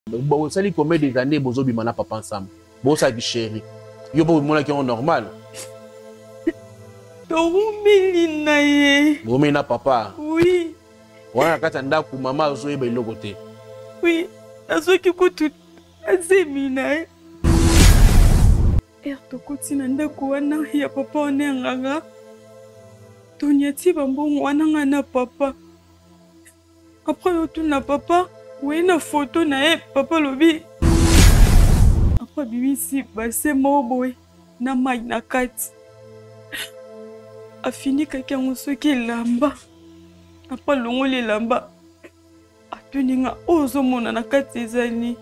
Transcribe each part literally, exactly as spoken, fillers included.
Bon, ça dit combien des années bozo bimana papa ensemble. Bon ça qui chéri. Yo pas mon qui est normal. Torumeli na ye. Bomi na papa. Oui. Wana kata ndaku mama zo yeba ilo côté. Oui. Azo ki kutu azemi na ye. Er to kuti na ndaku wana ya papa onenganga. Tonyati bambongo wana ngana papa. Après retour na papa, oui na photo na ye papa lobi. Après bimisi base moboy na mai na kati. Afini kaki ngosoki lamba. Après longoli lamba. Atuninga ozo mona na kati ezani.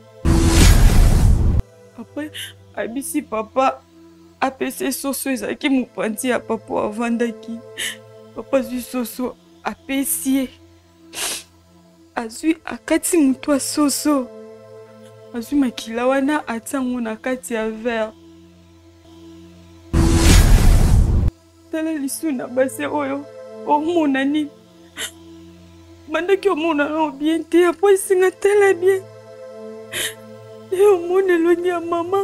Après abisi papa apese soso ezaki mupanti ya papa avandaki. Papa zui soso apesie. Azui akati mutwa soso. Azui makila wana atango na kati ya verre. Tala lisu na base oyo. Omona ni. Bandaki omona no bien te apo isinga tala bien. E omona loni ya mama.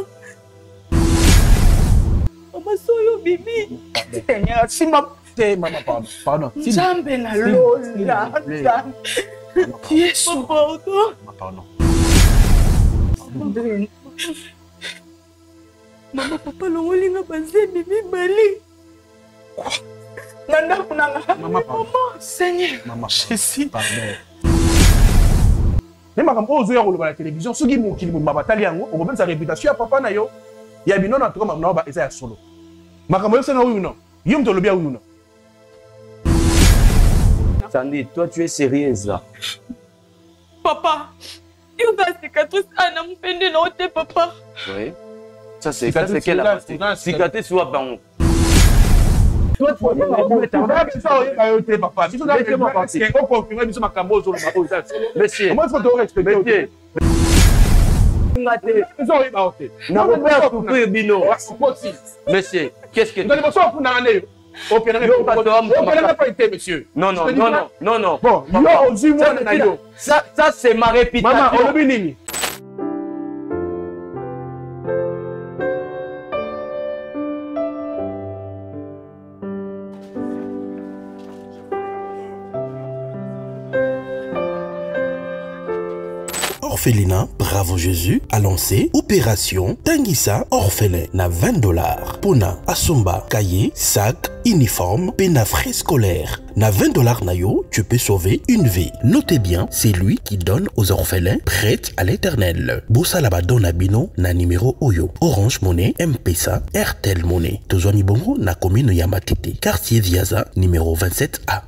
Mama soyo bibi. Tenya sima te mama pardon. Pardon. Jambe na lola. Yesu pardon. Pardon. Mama papa longolinga banze bibi bali. Quoi? Nanda kunanga. Maman, pardon. Seigneur. Maman, Jésus. Pardon. Même quand on voit la télévision, ceux qui m'ont qui m'ont battu en haut, on voit sa réputation à papa na yo. Il y a bien non en tout cas maintenant bah essayer solo. Makambo c'est oui ou non? Yom te le bien ou non? Sandy, toi tu es sérieuse là? Papa, il va cicatrice à n'a m'pende na ote papa. Oui. Ça c'est ça c'est quelle la cicatrice ou bango? Toi, tu vas papa. Si tu as été papa, c'est qu'on confirme que ma cambo sur le monsieur. Comment est-ce que tu aurais respecté? Monsieur, qu'est-ce que monsieur? Non, non, non, non, non, non. Bon, ça, ça c'est ma réputation. Orphelinat Bravo Jésus a lancé Opération Tanguissa Orphelin na vingt dollars. Pona, Asomba, cahier, sac, uniforme, pena frais scolaire. Na vingt dollars nayo, tu peux sauver une vie. Notez bien, c'est lui qui donne aux orphelins prêts à l'éternel. Bossa laba dona bino na numéro Oyo. Orange Monnaie, M-Pesa, Airtel Monnaie. Tozwani bongo na commune Yamatete. Quartier Viaza, numéro vingt-sept A.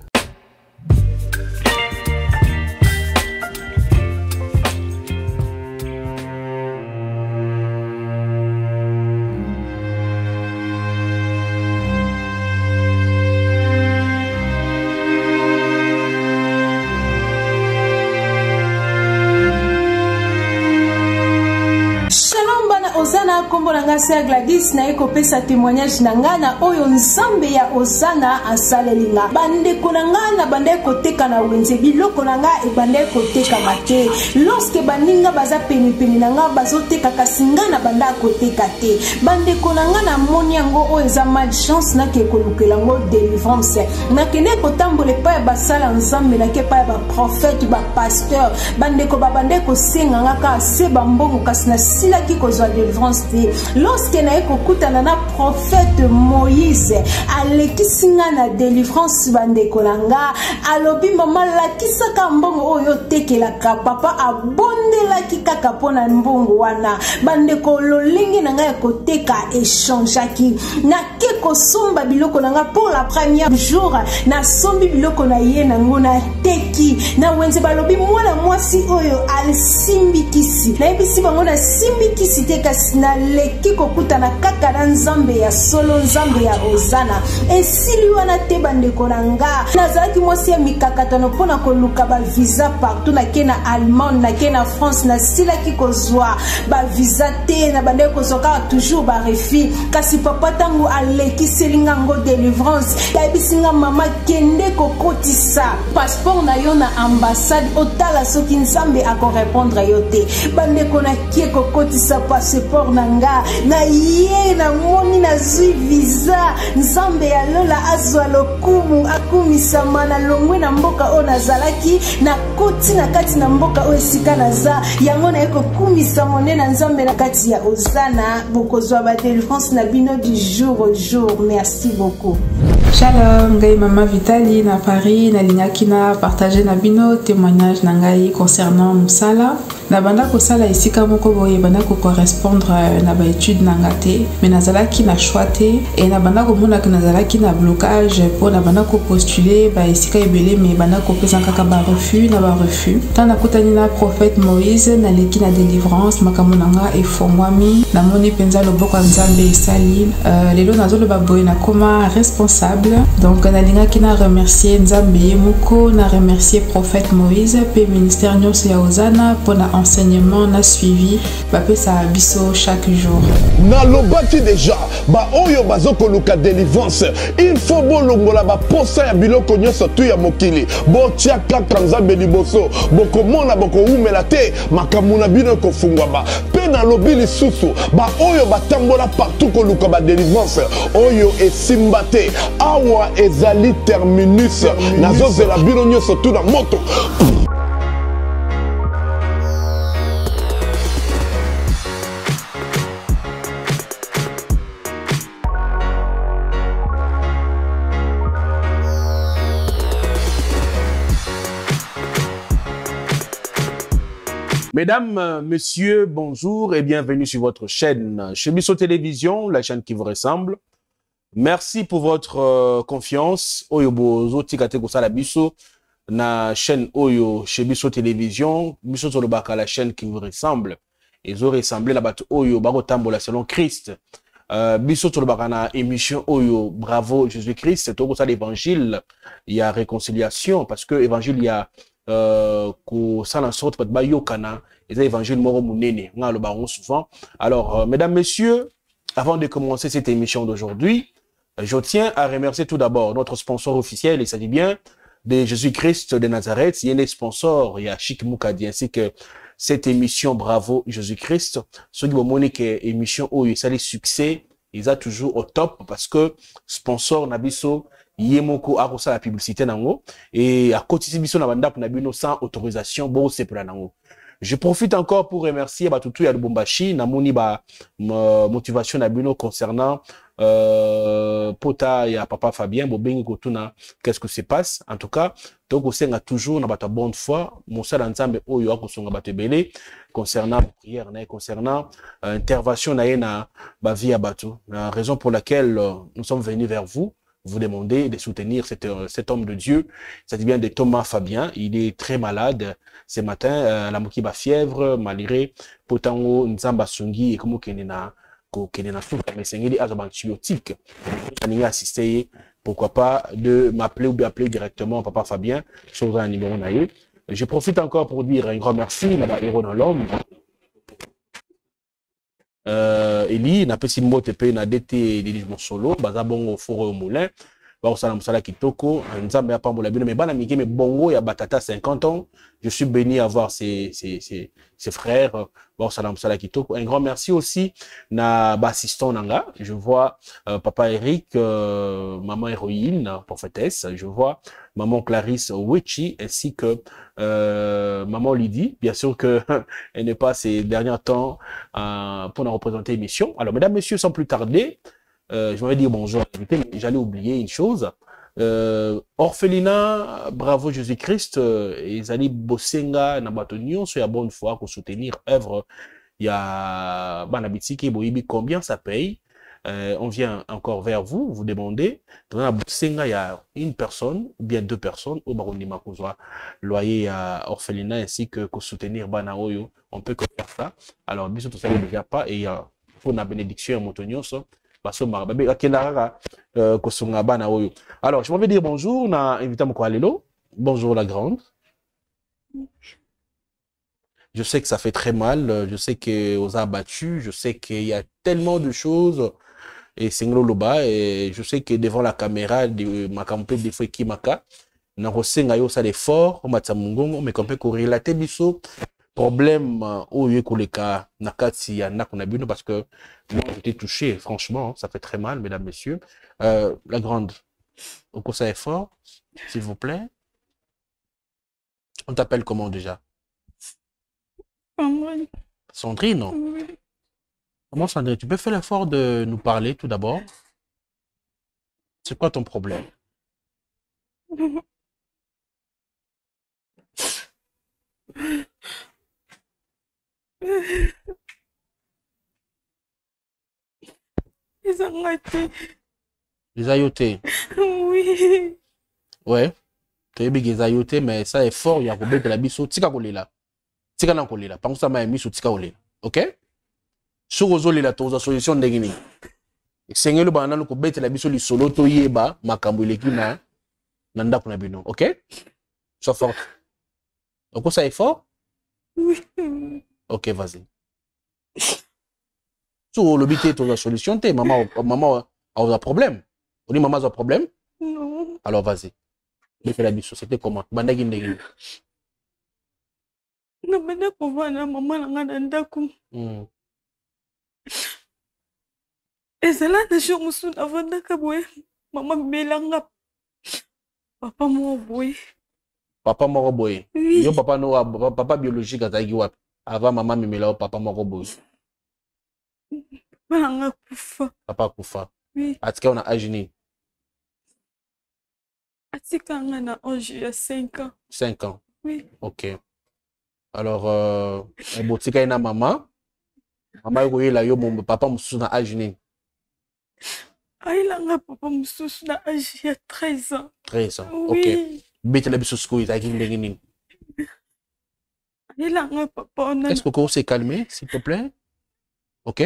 Kombo nanga Sœur Gladys na eko pesa témoignage nanga na oyo nzambe ya Osana asalelinga. Bande konanga na bande koteka na wenze biloko nanga e bande koteka mate. Lorsque baninga baza peni peni nanga bazoteka kasinga na banda koteka te. Bande konanga na moni yango oyo eza malchance na ke kolukela ngo délivrance. Na kene kotambola pa ya basala nzambe na ke pa ya ba prophète ba pasteur. Bande ko babande ko senga ngaka se bambongo kasi na sila ki kozwa délivrance. Lorsque na ekokutana na prophète Moïse alekisinga na délivrance bande kolanga alobi mama lakisaka mbongo oyo tekelaka papa abondelaki kaka pona mbongo wana bande kololingi nanga ekoteka échangeaki na ke kosomba biloko nanga pour la première jour na sombi biloko na ye nango na teki na wenze balobi mwana mwasi oyo alsimbikisi na ebisi bango na simbikisi te kasi kasi naleki kokutana kaka na nzambe ya solo nzambe ya ozana esili wana te bandeko na nga nazalaki mwasi ya mikakatano mpona koluka bavisa partout nake na Allemagne nake na France nasilaki kozwa bavisa te na bandeko kozwa kaka toujours barefi kasi papa ntango alekiseli nga ngo délivrance yayebisinga mama kende kokotisa passeport na yo na ambassade otala soki nzambe akorépondre yo te bandeko nakie kokotisa passeport na nga na ye namoni nazwi visa nzambe ya lola azwa lokumu akumisama na longwe na mboka oyo nazalaki na koti na kati na mboka oyo esika naza yango naye kokumisama nde na nzambe na kati ya ozana bokozwa badelivrance na bino du jour au jour. Merci beaucoup. Shalom, ngai Mama Vitali na Paris, na lignaki na partager na bino témoignage na ngai concernant Musala. Na banda ko sala isika moko boye banda ko correspondre na ba étude na ngate, mais nazalaki na choité et na banda ko mona que nazalaki na blocage pour na banda ko postuler ba isika ebele mais banda ko pesa kaka ba refus na ba refus. Tana kutani na prophète Moïse na leki na délivrance makamonanga e fongwami na moni penza loboko nzambe esali. Euh, lelo nazolo ba boye na koma responsable. Donc na lingaki na remercier nzambe moko na remercier prophète Moïse pe ministère nyonso ya ozana pour na enseignement na suivi bapesa biso chaque jour. Na lobaki déjà ba oyo bazoko luka délivrance il faut bolongola ba posa ya biloko nyonso tu ya mokili bo tia kaka nzambe liboso boko mona boko umela te makamuna bino ko fungwa ba pe na lobi lisusu ba oyo batambola partout ko luka ba délivrance oyo esimba te awa ezali terminus nazozela bino nyonso tu na moto. Mesdames, messieurs, bonjour et bienvenue sur votre chaîne Chebiso Télévision, la chaîne qui vous ressemble. Merci pour votre euh, confiance. Oyo bozo tikate kosala biso na chaîne Oyo Chebiso Télévision, biso tolobaka la chaîne qui vous ressemble. Ils ont ressemblé la bato Oyo bako tambola selon Christ. Euh, biso tolobaka na émission Oyo Bravo Jésus-Christ, to kosala l'évangile, il y a réconciliation parce que évangile il y a Euh, ko sala sorte pat ba yokana et l'évangile moro munene nga le baron souvent. Alors euh, mesdames messieurs, avant de commencer cette émission d'aujourd'hui, je tiens à remercier tout d'abord notre sponsor officiel, il s'agit bien de Jésus-Christ de Nazareth. Il y a des sponsors, il y a Chic Moukadi ainsi que cette émission Bravo Jésus-Christ. Ceux qui vont montrer que émission où il s'allait succès, ils ont toujours au top parce que sponsor Nabiso Yemoko a reçu la publicité nango et à côté de biso na banda pour nabino sans autorisation bon c'est pour nango. Je profite encore pour remercier Batutu ya Lubumbashi na moni ba motivation nabino concernant euh, Pota ya Papa Fabien Bobengi Kotuna qu'est-ce que se passe en tout cas donc on sait toujours na bata bonne foi mon sala nzambe oyo akosonga batebele concernant prière na concernant euh, intervention na na ba via batu la raison pour laquelle euh, nous sommes venus vers vous vous demander de soutenir cet, cet homme de Dieu. Ça dit bien de Thomas Fabien. Il est très malade ce matin. Euh, la mokiba fièvre, malgré Potango, Nzamba Sungi, et comme Kenena, Kenena Souf, mais c'est un antibiotique. On a assisté, pourquoi pas, de m'appeler ou bien appeler directement Papa Fabien sur un numéro naïf. Je profite encore pour dire un grand merci à Héros dans l'homme. Euh, Eli na pesi mbote pe na dete Delis Mosolo baza bongo foro moulin ba osala musala kitoko nzambe ya pambola bino me bana mike me bongo ya batata cinquante ans. Je suis béni à voir ses ses ses, ses frères ba osala musala kitoko. Un grand merci aussi na ba assistant nanga. Je vois euh, papa Eric, euh, maman héroïne prophétesse, je vois maman Clarisse Wichi ainsi que euh, maman Lydie. Bien sûr que elle n'est pas ces derniers temps euh, pour nous représenter l'émission. Alors mesdames, messieurs, sans plus tarder, euh, je m'avais dit bonjour, mais j'allais oublier une chose. Euh, orphelinat Bravo Jésus-Christ, et Zali Bosenga Nabatonion, sur la bonne foi pour soutenir œuvre. Il y a Banabitiki Boibi, combien ça paye? euh, on vient encore vers vous, vous demandez, il y a une personne ou bien deux personnes au Barondima Kozwa, loyer à orphelinat ainsi que pour soutenir Bana Oyo, on peut que faire ça. Alors, bien sûr, tout ça ne devient pas et il y a pour la bénédiction à Motonioso, parce que Marababe, Akenara, Kosunga Bana Oyo. Alors, je m'en vais dire bonjour, on a invité Mokoalelo. Bonjour la grande. Je sais que ça fait très mal, je sais qu'on a abattu, je sais qu'il y a tellement de choses. Et c'est Loba, et je sais que devant la caméra de ma campagne de Foueki Maka, na rosenga yo ça l'effort, on m'a tsamungongo, mais qu'on peut corrélater biso problème au lieu koleka nakati ya nakonabino parce que moi j'étais touché, franchement, ça fait très mal, mesdames, messieurs. Euh, la grande, au conseil effort, s'il vous plaît. On t'appelle comment déjà? Sandrine. Sandrine, non? Oui. Comment Sandrine? Tu peux faire l'effort de nous parler tout d'abord? C'est quoi ton problème? Les ayotés. Les ayotés? Oui. Ouais. Tu as les ayotés, mais ça est fort, il y a Robert de la biso. Tika kolela. Tika na kolela. Par contre, ça m'a mis sur tika kolela. Ok? Sur ozoli la toza solution ndengini. Seigneur le banana ko bete la biso li solo to yeba makambo leki na nanda kuna bino. Ok? Sois fort. Donc ça est fort? Oui. Ok, vas-y. Sur le bité toza solution te maman maman a un problème. On dit maman a un problème? Non. Alors vas-y. Bete la biso, c'était comment? Bandagi ndengini. Na banda ko vana maman nga nanda ku. Hmm. ezala na jour mosusu navandaka boye mama bimelanga papa moko boye. Papa moko boye? Oui. Yo papa no papa biologique azalaki wapi avant mama mimela papa moko boye? Papa nanga kufa. Papa kufa? Oui. Atika on a âge nini? Atika nga na âge ya cinq ans. cinq ans? Oui. Ok. Alors euh botika ina mama mama yo yela yo mon papa mosusu na âge nini? Ayelanga papa mosusu na âge ya treize ans. treize ans? Oui. Ok. Betela biso sikoyo ezalaki ndenge nini? Ayelanga papa ona. Est-ce que vous s'est calmé, s'il te plaît? Ok?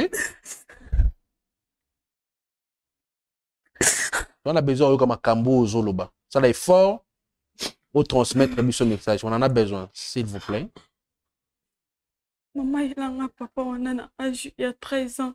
On a besoin de comme un cambo zoloba. Ça là est fort pour transmettre ce message. On en a besoin, s'il vous plaît. Maman ayelanga papa ona na âge ya treize ans.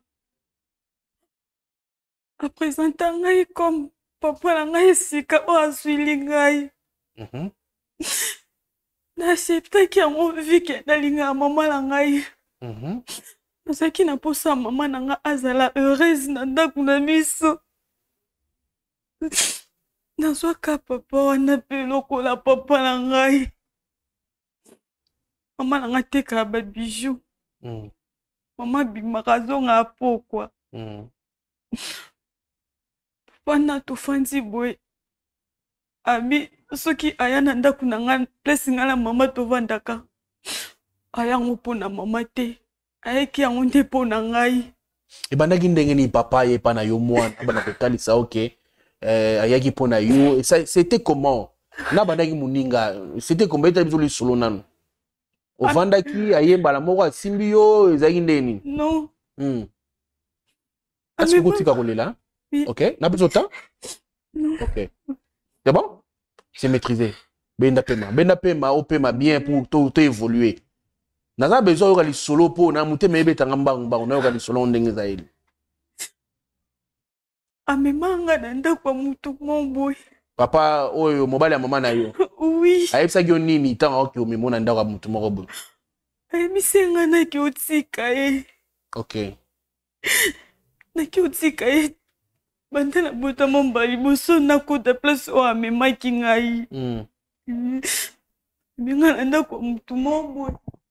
Apresenta ngai comme papa na ngai esika o azwili ngai. Mhm. Naseptaki yango vike nalinga mama na ngai. Mhm. Nazalaki na posa mama na nga azala heureuse na ndako na miso. Nazwaka papa wana mpe lokola papa na ngai. Mama na nga tekaka babijou. Mm. Mama bimaka azonga pokwa. Mm. Wana tofandi boye. Abi soki aya na ndako na nga place nga na mama tovandaka. Aya ngo mpona mama te. Ayeki yango nde mpona ngai. Ebandaki ndenge ni papa ye pa na yo mwana bana kotalisa ok. Euh, ayaki mpona yo. C'était comment? Na bandaki muninga. C'était comment ete biso li solo nanu? Ovandaki ayemba la moko asimbi yo ezalaki ndeni? Non. Hmm. Est-ce que vous tika kolela? Oui. Ok. N'a plus de temps? Non. Ok. C'est bon? C'est maîtrisé. Benda pema. Benda pema, o pema bien pour tout évoluer. Naza besoin yoka li solo po na mute mebe tangamba ngba na yoka li solo ndenge zaeli. Amemanga na ndako mutu momboy. Papa oyo mobali ya mama na yo. Oui. Ayebisa yo nini tanga oki omemona ndako mutu moko boy. Ayebisenga na ki otika e. Ok. Na ki otika e. Banda na bota mombali boso na kota place o amemaki ngai. Mm. Binga na ndako mutu momboy.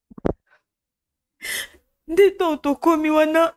Nde to tokomi wana.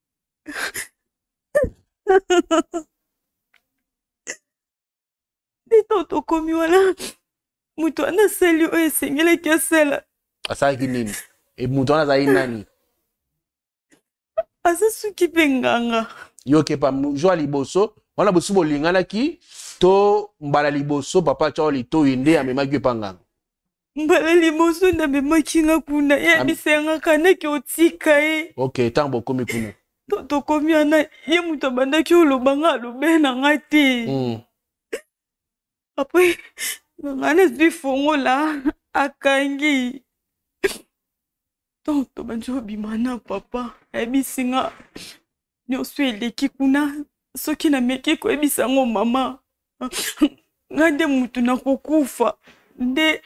Nde to tokomi wana. Mutu wana seli oyo esengelaki asala. Asalaki nini? E mutu wana azali nani? Asa suki mpe nganga. Yo ke pa mujwa liboso, wana bosu bolingana ki to mbala liboso papa chao lito inde amemaki panga. Mbala liboso na memaki nga kuna ya bisenga kana ki otika e. OK, tambo komi kuna. To to komi ana ye muto bandaki olobanga lobe na ngati. Mm. Après ngana zwi fongo la akangi. Donc to banjo bimana papa e bisinga nyonso eleki kuna soki na meki koyebisa ngo mama nga nde mutu na kokufa nde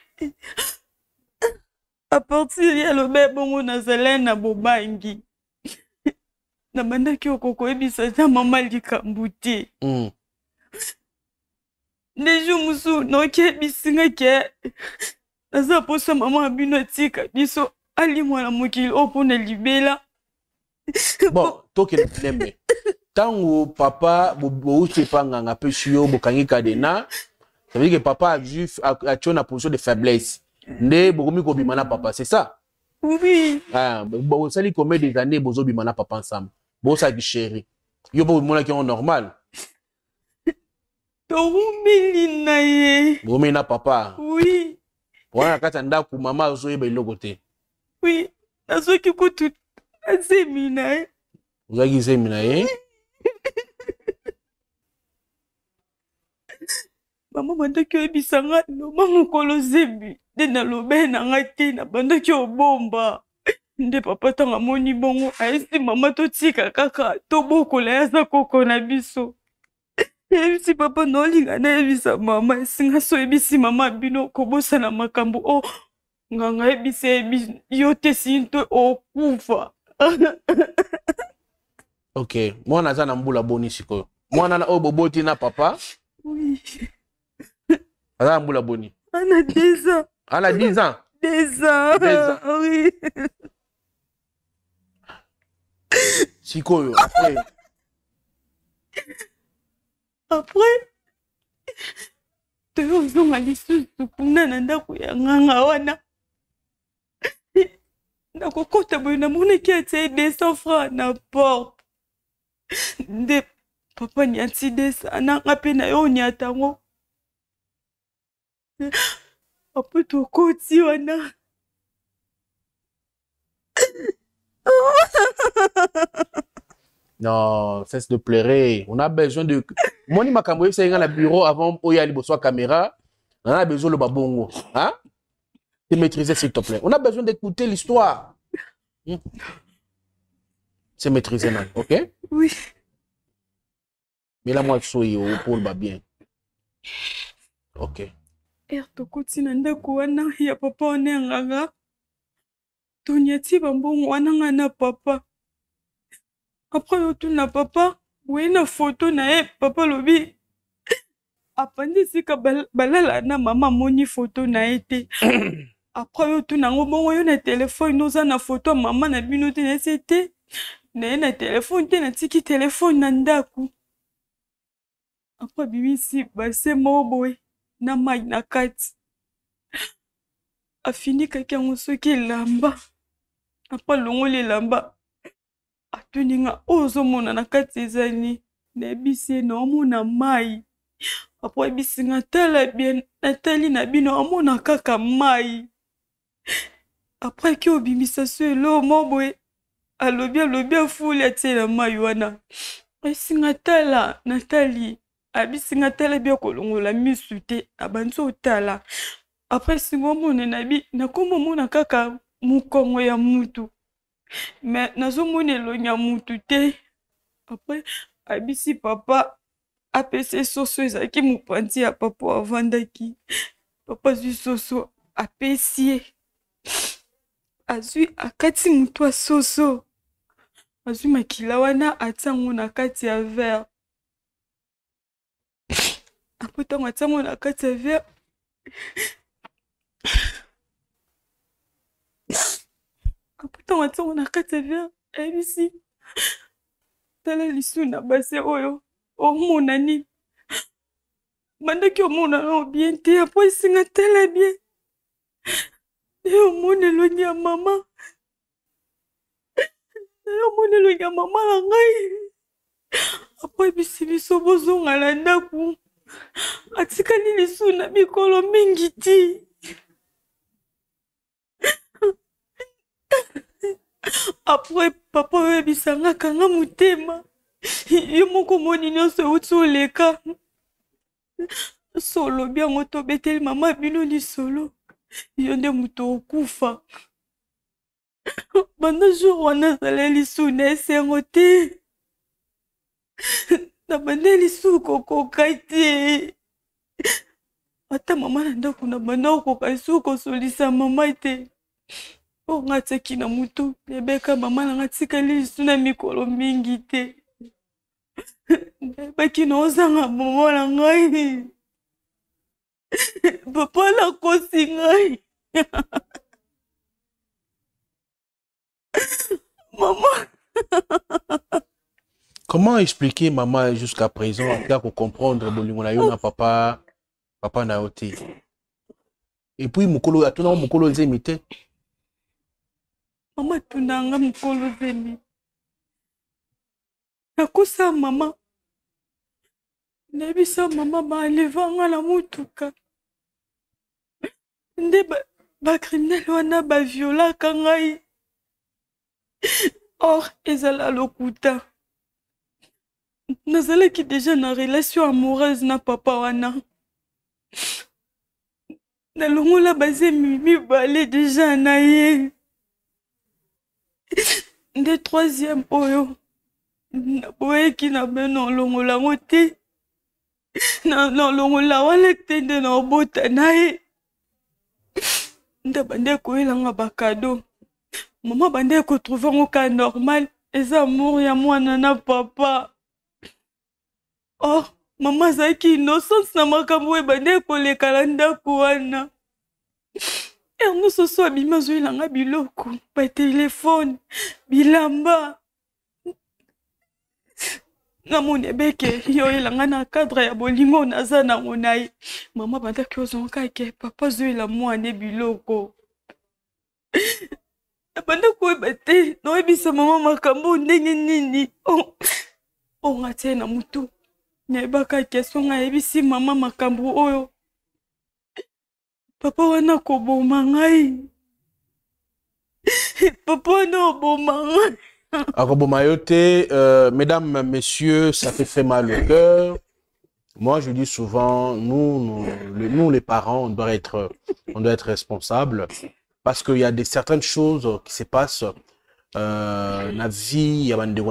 a partir ya lobe bongo nazala na bobangi na bandaki okokoyebisa ta mama likambo te mm. nde jour mosusu nokeyebisinga ke naza posa mama bino atika biso alimwana mokili oyo mpona libela. Bon, toke nembe. Tango papa bouti panganga pe suyo bokangi kadena. Ça veut dire que papa a vu a tué une position de faiblesse. Né bokomi ko bimana papa, c'est ça? Oui. Ah, bon ça li combien des années bozo bimana papa ensemble. Bon ça qui chéri. Yo bo mona qui est normal. To umili na ye. Bomi na papa. Oui. Wana kata ndaku mama ozo yeba iloko te. Oui. Nazoki kutu azemina e. Uzaki zemina e. Mama bandaki oyebisanga loma mokolo zembi nde nalobe na ngai te na bandaki obomba nde papa ntango amoni bongo ayesi mama totika kaka tobokola ye aza koko na biso yebisi papa naolinga nayebisa mama esinga so oyebisi mama bino kobosana makambo o nganga yebisi yebi yo te sinto okufa. OK, mwana aza na mbula boni sikoyo. Mwana na oyo boboti na papa? Oui. Aza mbula boni. Ana dix ans. Ana dix ans. dix ans. dix ans. Oui. Sikoyo après. Après. Toyo zonga lisusu kuna na ndako ya nganga wana. Nakokota boye namonaki atie deux cents francs na porte. Nde papa niati desa nanga mpe na yo niatango. Après tokoti wana. Non, cesse de pleurer. On a besoin de... Moni makambo c'est dans le bureau avant où il y a la caméra. On a besoin de babongo. Hein? De maîtriser s'il te plaît. On a besoin d'écouter l'histoire. Hmm. C'est maîtriser, man. OK? Oui. Mais là, moi, je suis au pôle bien. OK. Er tokoti na ndako wana ya papa one nganga. Tonyati bambongo wana nga na papa. Après otuna papa, oui na photo na ye papa lobi. Apandi sika balala na mama moni photo na ete. Après otuna ngo bongo yo na téléphone noza na photo mama na bino te na sete. Na na téléphone te na tiki téléphone na ndaku. Après bimisi base moboy na mai na kati. Afini kaki yango soki lamba. Apa longoli lamba. Atuninga ozo mona na kati ezani. Na ebisi na omona mai. Apa ebisi nga tala bien. Natali na bino omona kaka mai. Après ki obimisa so elo moboy. Alobi alobi afuli atie na mai wana. Esi nga tala Natali. Abisi nga tala bia kolongola misu te. Abanzo tala. Après singo mone na bi nakomo mona kaka mukongo ya mutu. Mais nazo mone lonya mutu te. Après abisi papa apese soso ezaki mupanzi ya papa avandaki. Papa zui soso apesie. Azui akati mutu soso. Azui makila wana atango na kati ya verre. Après tango atango na kati ya verre. Pourtant, on a quatre verres. Et ici, tala lisu na base oyo. Oh mon ani. Manda ki o mon ano bien te. Après, singa tala bien. Et o mon eloigné à maman. Et o mon eloigné à maman la ngai. akwebisi biso bozonga na ndako atikali lisu na mikolo mingi ti. Après papa oyebisanga kanga motema yo moko moni nyonso euti oleka so olobi yango tobeteli mama bino lisolo yo nde moto okufa. Banda jour wana azala lisu na esengo te na banda lisu kokoka te ata mama na ndako na banda okoka lisu kosolisa mama te. O nga teki na mutu nebeka mama na nga tikali lisu na mikolo mingi te. Baki na ozanga mama na ngai papa na kosi ngai. Maman. Comment expliquer maman jusqu'à présent à comprendre bolingo na yo na papa papa na ote. Et puis mukolo atuna mukolo nzemite. Mama tunanga mukolo zemi. Nakosa mama. Nebisa mama ba levanga la mutuka. Nde ba, ba criminel wana ba viola kangai. Or ezala lokuta. Nazalaki déjà na relation amoureuse na papa wana. Na longola bazemi mibale déjà na ye. Nde troisième oyo. Na boyeki na beno longola ngote. Na na longola wana tende na obota na ye. Nde bande koyelanga bakado. Maman bande ko trouver un cas normal. Eza amour ya mwana na papa. Oh, maman zaki innocence na makambo bande ko lekala ndako wana. Erno soso abima zoyelanga biloko. Ba téléphone, bilamba. Na mone beke yo elanga na cadre ya bolingo naza na ngonai. Maman bande ko zonka ke papa zoyela mwana biloko. Banda koyeba te noyebisa mama makambo ndenge nini. Oh, oh nga te na mutu nayebaka question nga yebisi mama makambo oyo papa wana koboma ngai. Papa wana oboma ngai. Akoboma yo te, euh, mesdames, messieurs, ça fait très mal au cœur. Moi, je dis souvent, nous, nous, le, nous les parents, on doit être, on doit être responsables. Parce qu'il y a des certaines choses qui se passent euh, dans la vie,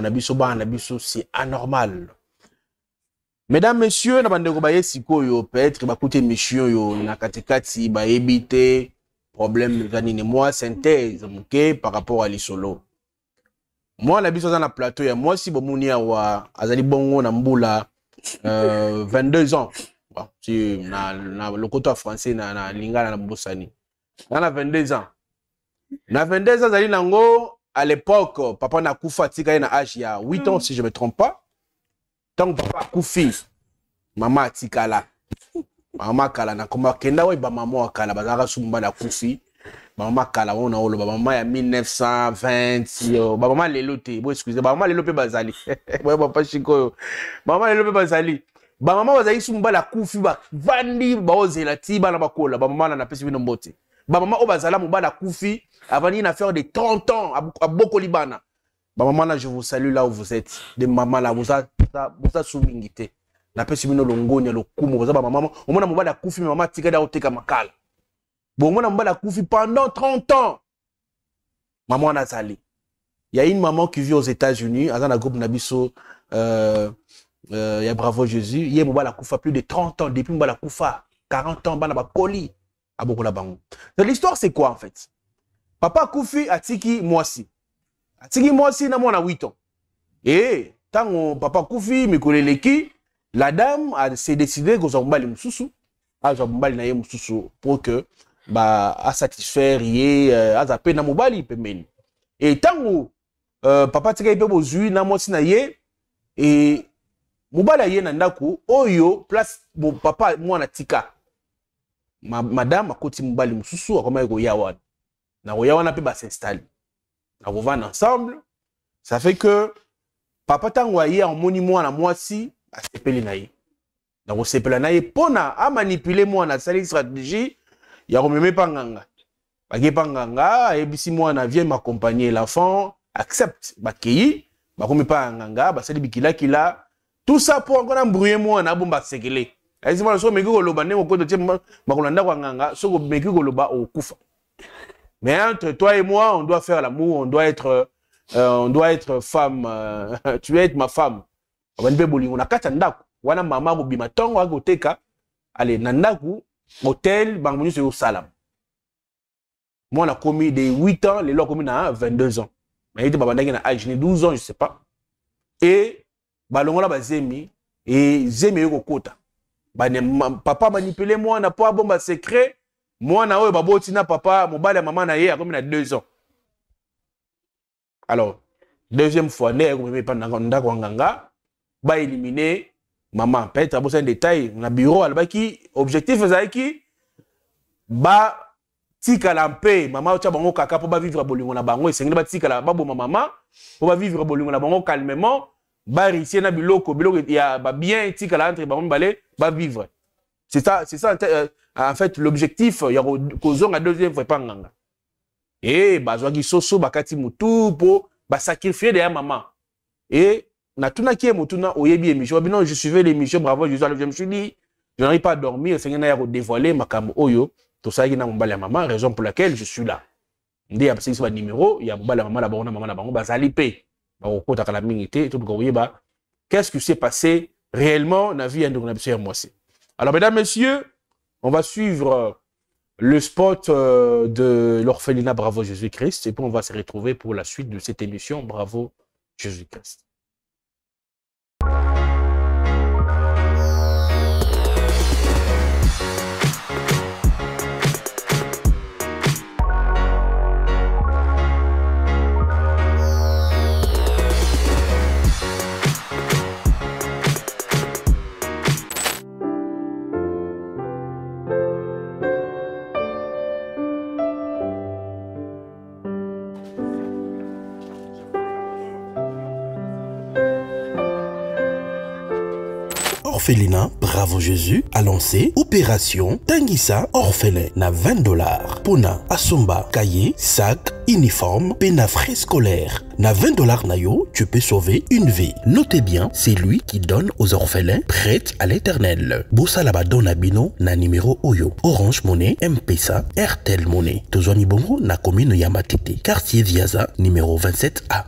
c'est anormal. Mesdames, messieurs, peut-être écoutez monsieur yo na katikati ba éviter problème de moi synthèse okay, par rapport à l'isolo. Moi la biso na plateau ya moi si bomuni wa azali bongo na mbula euh, vingt-deux ans. Bon, si na na le côté français na na lingala na mbosani. On a vingt-deux ans. Na vingt-deux ans, Zali Nango, à l'époque, papa n'a koufa tika na âge il y a huit ans, si je ne me trompe pas. Tant que papa koufi, maman tika là. Maman kala na koma kenda we ba maman kala bazara sumba na koufi. Maman kala on a olo ba maman ya mille neuf cent vingt, ba maman lelo te. Bon excusez, ba maman lelo pe bazali. Ouais papa chiko. Maman lelo pe bazali. Ba maman bazali sumba la koufi ba vandi ba ozela ti ba na bakola ba maman na pesi bino mbote. Ba maman o bazala mobala koufi avant une affaire de trente ans à Boko Libana. Ba maman là je vous salue là où vous êtes. De maman là vous a vous a soumingité. Na pesi bino longonya lo kumo ba maman o mona mobala koufi maman tika da oteka makala. Bon mona mobala koufi pendant trente ans. Maman na zali. Il y a une maman qui vit aux États-Unis, à un groupe Nabiso euh euh il y a Bravo Jésus, il y a mobala koufa plus de trente ans depuis mobala koufa quarante ans bana ba koli. L'histoire, c'est quoi en fait? Papa Koufi a tiki Mwasi. A tiki Mwasi na mwana huit ans. Et tant papa Koufi, Mikoleleki, la dame s'est décidé que Zombali Moussoussou, a Zombali na ye Moussoussou, pour que, bah, à satisfaire, yé, à zappé na Moubali, pemeni. Et tant euh, papa tika ipe bozui na Mwasi na ye, et Moubala ye na ndaku, oyo, place, mon papa, mwana tika. Ma, madame a koti mobali mususu akoma eko yawan na yawan pe ba s'installe na vont ensemble, ça fait que papa tango aye en moni mwana mwasi asepeli na ye. Donc osepela na ye pona a manipuler mwana sali stratégie ya rememe panganga. Baki panganga ebisi mwana vient m'accompagner l'enfant accepte bakei bakomi panganga basali bikila kila tout ça pour encore embrouiller mwana bomba sekele. Azi mwana so meki koloba ne ko to tie makolanda kwa nganga so ko meki koloba okufa. Mais entre toi et moi on doit faire l'amour, on doit être euh, on doit être femme euh, tu dois être ma femme. On va bolingo na kata ndako wana mama ko bima tongo akoteka allez na ndaku hôtel bangoni sur salam. Moi on a commis de huit ans, les lois commis na vingt-deux ans. Mais il était babandaki na âge ni douze ans, je sais pas. Et balongola bazemi et zemi yoko kota. Ba papa manipulé moi na pas bomba secret. Moi na oyo baboti na papa mobali maman na ye a commis na deux ans. Alors deuxième fois né ko pas na ndako nganga ba éliminer maman. Peut-être abos un détail na bureau albaki objectif ezaki ba tika la mpe maman tia bango kaka po ba vivre bolingo na bango esengeli ba tika la babo maman po ba vivre bolingo na bango calmement ba risser na biloko biloko ya ba bien tika la entre bango balé ba vivre. C'est ça c'est ça euh, en fait l'objectif ya kozonga deuxième fois pas nganga. Et ba zwaki soso bakati mutu po ba sacrifier derrière maman. Et na tuna ki mutuna oyebi émission bino je suivais l'émission bravo je je me suis dit je n'arrive pas à dormir c'est ngena ya ko dévoiler makambo oyo. Tout ça, il y a mon maman, raison pour laquelle je suis là. Il y a un numéro, il y a mon maman, la maman, la maman, la zalipé. Qu'est-ce qui s'est passé réellement dans la vie de moi? Alors, mesdames, messieurs, on va suivre le spot de l'orphelinat Bravo Jésus-Christ et puis on va se retrouver pour la suite de cette émission Bravo Jésus-Christ. Orphelinat Bravo Jésus a lancé Opération Tanguissa Orphelin na vingt dollars. Pona Asomba, cahier, sac, uniforme, pena frais scolaire. Na vingt dollars nayo, tu peux sauver une vie. Notez bien, c'est lui qui donne aux orphelins prêts à l'éternel. Bossa laba dona bino na numéro Oyo. Orange Money, M-Pesa, Airtel Money. Tozoni bongo na commune Yamatete. Quartier Viaza, numéro vingt-sept A.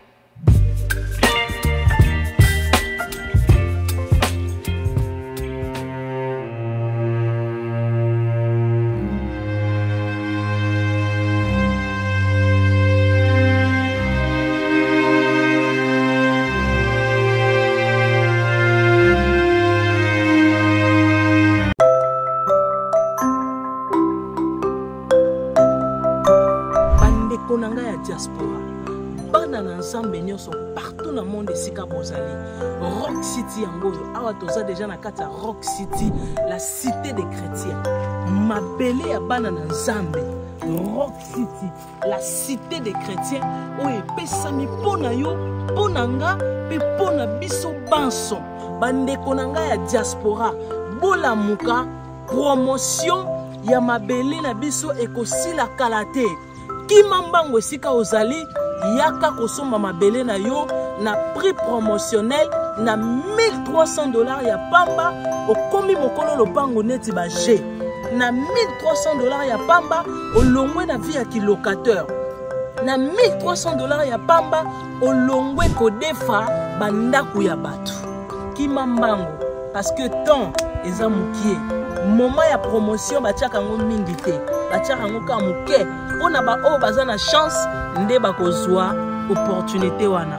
Partout dans le monde, Rock City, Awa déjà na kata Rock City, la cité des chrétiens. Ma belle à banana Nzambe. Rock City, la cité des chrétiens. O epesami pona yo, ponanga, pe pona biso banso. Bande konanga ya diaspora, bola muka, promotion ya mabele na biso ekosila kalate. Kimambango esika ozali. Yaka kosomba mabele na yo na prix promotionnel na mille trois cents dollars ya pamba okomi mokolo lopango neti ba G na mille trois cents dollars ya pamba olongwe na vie ya kilocateur na mille trois cents dollars ya pamba olongwe kodefa bandaku ya batu kimambango parce que temps eza mukie moment ya promotion batiaka ngo mingi te batiaka ngo ka muke pona ba o baza na chance nde bakozwa opportunité wana.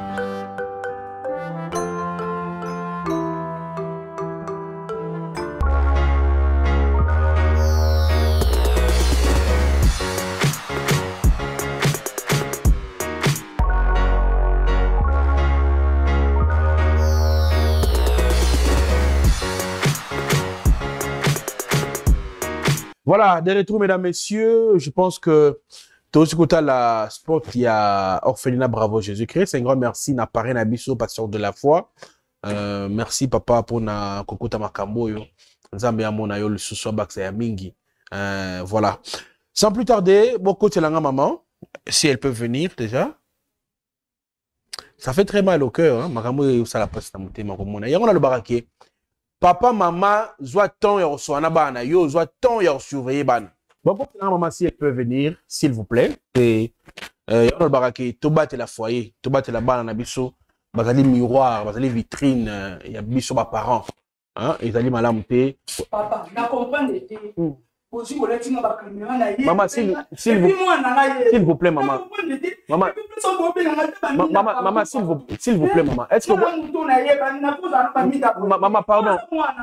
Voilà, de retour, mesdames, messieurs, je pense que Tous écouter la sport, il y a Orphelinat Bravo Jésus-Christ. Un grand merci na parrain na biso pasteur de la foi. Euh, merci papa pour na kokota makambo yo. Nzambe amona yo le soso baksa ya mingi. Euh, voilà. Sans plus tarder, beaucoup de langa maman, si elle peut venir déjà. Ça fait très mal au cœur, hein. Makambo yo ça la passe na mutema komona. Yango na le baraké. Papa maman, soit temps ya reçoana bana yo, soit temps ya surveiller bana. Bon, pour maman, si elle peut venir, s'il vous plaît. Et euh, on a le baraké, tout bat la foyer, tout bat la balle na biso, bazali miroir, bazali vitrine, il y a biso ba parents. Hein, ils allaient malamté. Papa, na comprendre te. Aussi on l'a ba caméra na yé. Maman, s'il s'il vous s'il vous plaît maman. Maman. Maman, maman, s'il vous s'il vous plaît maman. Est-ce que maman, pardon.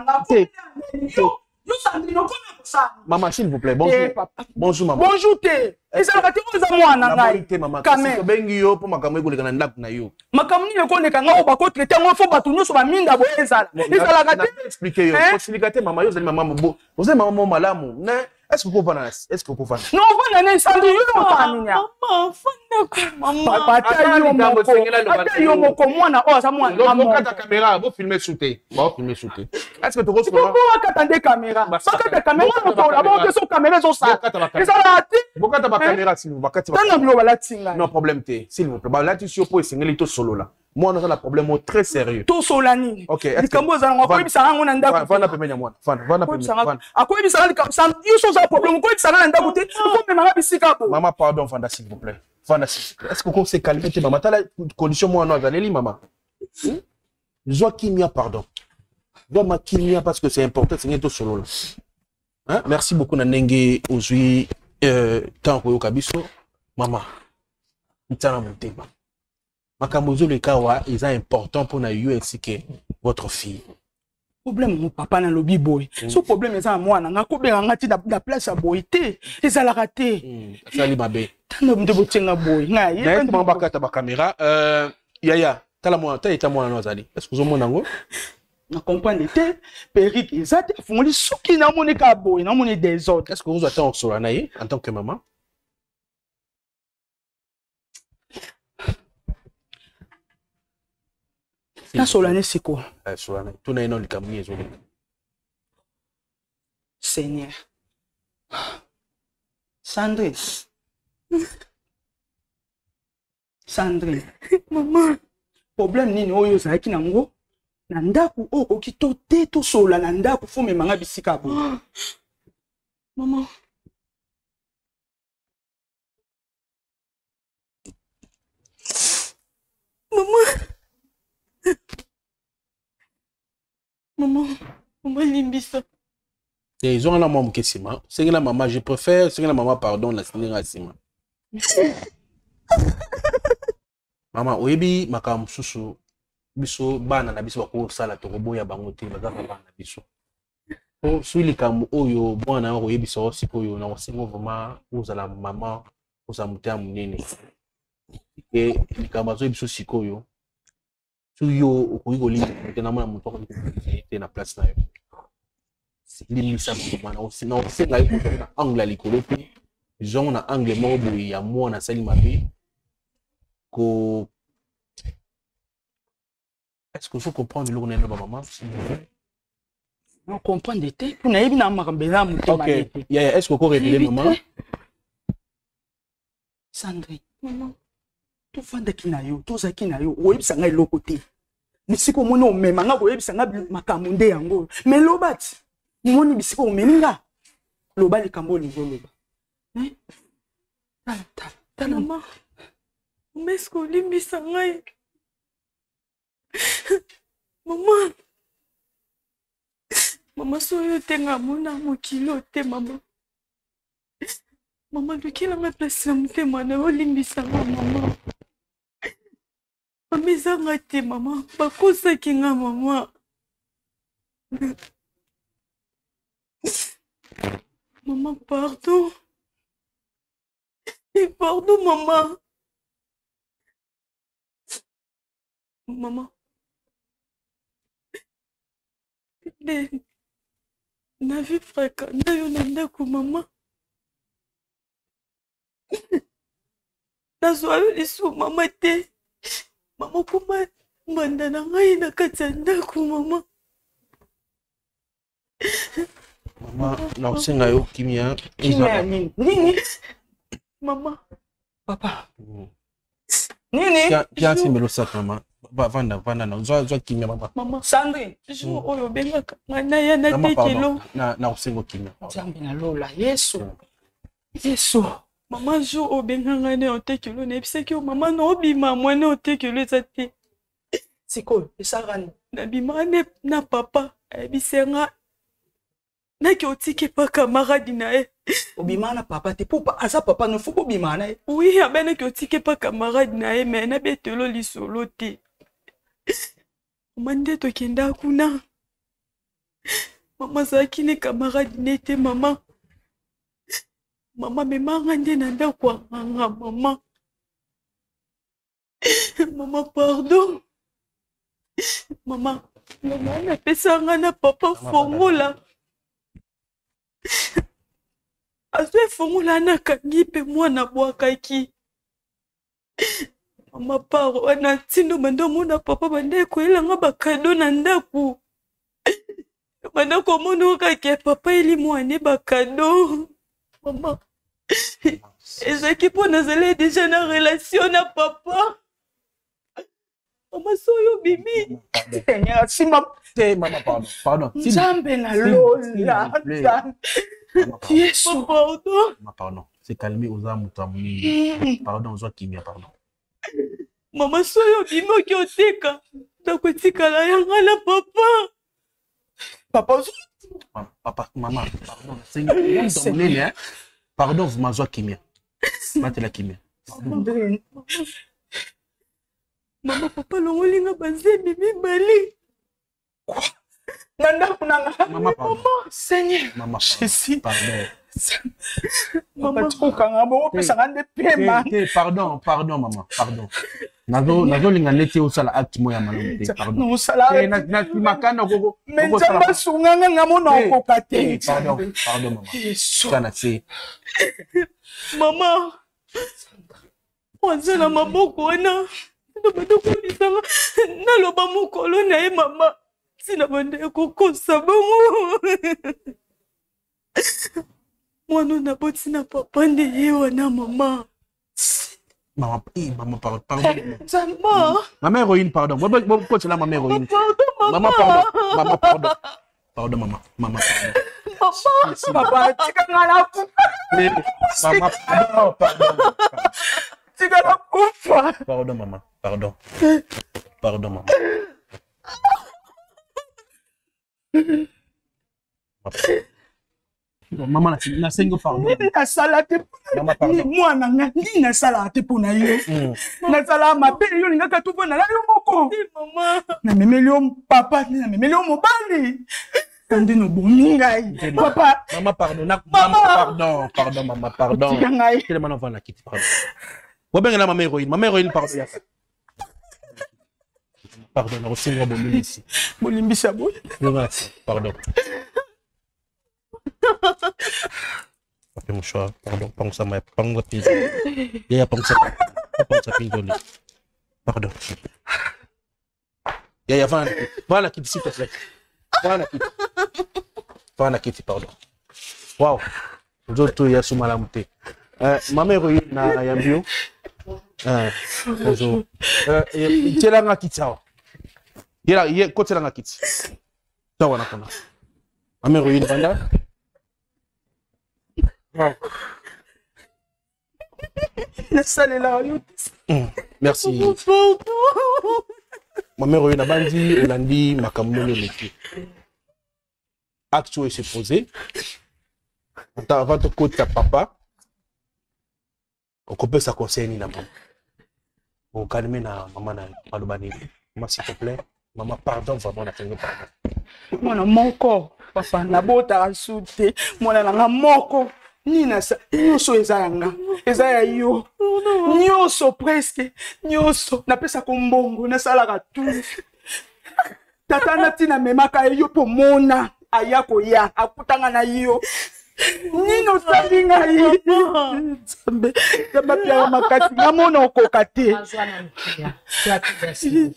Maman, s'il vous plaît, bonjour. Eh, papa. Bonjour, maman. Bonjour, t'es. Et ça va te dire aux amours en anglais. Maman, quand même. Bengiyo pour ma caméra na ndak na yo. Makamni le connaît quand on va côté temps on faut pas tout nous sur ma mine d'abord et ça. Et ça la gâté. Expliquer yo. Possibilité maman yo, vous allez maman bo. Vous allez maman malamu. Est-ce que vous pouvez est-ce que vous pouvez non, on va aller sans dire yo famille. Maman, fanda maman. Papa yo moko. Ata yo moko mwana o sa mwana. Donc quand ta caméra, vous filmez sous-té. Vous filmez sous-té. Est-ce que tu reçois pourquoi attendre caméra? Parce que ta caméra on va là-bas que son caméra sont ça. Et ça la gâté. Pourquoi ta caméra s'il vous plaît? Non problème té, s'il vous plaît. Là tu suis pour essayer to solo là. Moi on a un problème très sérieux. To solani. OK. Likambo za ngwa ko bisanga ngona ndako. Vana pemenya mwana. Vana vana pemenya. Akoyi bisanga likambo. Yo so za problème ko bisanga ndako te. Ko me manga bisika bo. Maman pardon Vanda s'il vous plaît. Vanda s'il vous plaît. Est-ce que qu'on s'est calmé te maman? Ta la condition moi non azaleli maman. Joa kimia pardon. Joa ma kimia parce que c'est important c'est to solo là. Hein? Merci beaucoup na ndenge ozui euh tant ko yokabiso maman. Ntana mutema. Makamozo le kawa est important pour na you ainsi que votre fille. Problème mon papa na lobby boy. Ce problème est ça moi na ko be ngati na place à boy te. Ça la raté. Ça li mabe. Tano mde botenga boy. Na ye. Na ko mbaka ta ba caméra euh yaya, tala moi ta eta moi na zali. Est-ce que vous mona ngo? Na comprendre te Perique exact fongoli soki na moni ka boy, na moni des autres. Est-ce que vous attendez sur la naïe en tant que maman? Na solane c'est quoi? Eh solane. Tu n'as non le camini zoli. Seigneur. Sandrine. Sandrine. Maman. Problème nini oyo zaki nango? Na ndaku o okito te to sola na ndaku fo me manga bisika bo. Maman. Maman. Maman, maman limbisa. Ils ont la maman qui est ma. C'est la maman, je préfère, c'est la maman, pardon, la seigneur Sima. Maman, oyebi makam susu biso bana na biso ko sala to boya bango te bazaka bana biso. O suili kam oyo bwana oyebi so sikoyo na wasingo vraiment uzala maman uzamutea munene. Et likamazo biso sikoyo yo okuiko lingi tena mwana muto ko na place na yo. Limisa mwana osina osenga yo na angle likolo pe jongo na angle moko boye ya mwana sali mabe ko. Est-ce que vous comprenez le nom de maman? On comprend des thés. Pour n'aller bien à ok. Est-ce que vous révélez maman? Sandrine, maman, tout fan de kinayo, tout ça kinayo, oui, ça n'a pas côté. Mais si comme on me manga, oui, ça n'a pas makamunde yango. Mais l'obat, nous on y bisiko on meninga. L'obat le cambo niveau l'obat. Hein? Ta ta ta maman. Mais ce qu'on lui met ça n'a. Maman. Maman soyo tenga mona mokilo te maman. Maman de quelle ma place na mutema na olimbisa maman. Maman zanga te maman, ba kosa kinga maman. Maman pardon. Et pardon maman. Maman. Na vie fréquente, na yo na ndako maman. nazwa yo lisu mama te. Mama kuma mbanda na ngai na kati ya ndako mama. Mama, na usenga yo kimia. Kimia nini? Nini? Mama. Papa. Nini? Kia simbelo sak mama. Vanda, vanda na zwa zwa kimia mama. Mama. Sandrine. Jo oyo bengaka ngana ya na tekelo. Na na usengo kimia. Jambi na lola. Yesu. Yesu. Mama jo obenganga ne otekelo na ebiseki o mama no obima mwana otekelo ezate. Siko, esarani. Na bima ne na papa ebisenga. Na ki otike pa camarade na e. Obima na papa te popa asa papa no fuko obima na e. Oui, abena ki otike pa camarade na e mais na betelo lisolo te. Mande to kenda kuna. Mama zaki ne camarade ne te mama. Mama memanga nde na ndako nganga mama. Mama pardon. Mama, mama na pesanga na papa fongola. Azwe fongola na kangi pe mwana bwakaki. Mama paro wana tindo bando mona papa bande ko elanga bakado na ndaku. Banda ko mono ka ke papa eli mwana bakado. Mama. Ezaki po nazale déjà na relation na papa. Mama soyo bibi. Seigneur, simba te mama pardon. Pardon. Jambe na lola. Yesu pardon. Mama pardon. C'est calmé aux âmes tamuni. Pardon, zwa kimia pardon. Mama soyo bimo ki oteka. Ndako tikala yanga na papa. Papa. Papa, maman, pardon. C'est une hein. Pardon, vous m'avez kimia. Mate la kimia. Sandrine. Mama papa longolinga bazemi mibali. Quoi? Nanda kunanga. Mama pardon. Seigneur. Mama Jésus. Pardon. Mama tukanga bo pesa ngande pema. Pardon, pardon maman, pardon. Nazo nazo linga nete usala acte moya malamu te. Pardon. No sala. Na na makana gogo. Menjamba sunganga ngamona okokate. Pardon, pardon maman. Kana se. Mama. Wazana maboko wana. Nabadoko lisanga. Naloba mukolo na ye mama. Sina bande kokosa bango. Mwana na boti na papa nde ye wana mama. Maman, eh, maman, pardon, pardon. Maman. Maman héroïne, pardon. Pourquoi c'est là, maman héroïne? Pardon, maman. Maman, pardon. Maman, pardon. Pardon, maman. Maman, pardon. Maman. Papa, tika ngala kufa. Maman, pardon, pardon. Tika ngala kufa. Pardon, maman. Pardon. Pardon, maman. Maman, na sengo pardon. Na salate. Maman, pardon. Moi na ngandi na salate pona yo. Na sala mabe yo ngaka tu pona la yo moko. Maman. Na memeli papa, na memeli mobali. Tande no bomingai. Papa. Maman, pardon. Na maman, pardon. Pardon, maman, pardon. Tikangai. Quelle maman va la quitter, pardon. Wabeng la maman héroïne. Maman héroïne, pardon. Pardon, na osengo bomi ici. Bolimbisa boy. Pardon. Papi mouchoir, pardon, pang sa may pang sa pinzo. Yaya pang sa pang sa pinzo ni. Pardon. Yaya va va la kiti s'il te plaît. Va la kiti. Va la kiti, pardon. Wow. Zoto ya sumala mute. Euh maman héroïne na yambio. Euh bonjour. Euh tela nga kiti sawa. Yela ye ko tela nga kiti. Sawa na kona. Maman héroïne banda. Wow. Merci. Ma mère est bandi, Olandi, Makamone, métier. Acte est se poser. Avant de côté papa, on peut ça conseiller na maman. On calme na maman na malobani. Maman s'il te plaît, maman pardon vraiment na tengo pardon. Mwana moko, papa na bota asute, mwana na moko. Nina sa nyoso ezanga ezaya yo nyoso presque nyoso napesa ko mbongo na sala ka tu tata na tina memaka yo po mona aya ko ya akutanga na yo Nino sali ngai. Nzambe, nzambe pia makasi ngamona okoka te. Azwana ntia. Tia tibasi.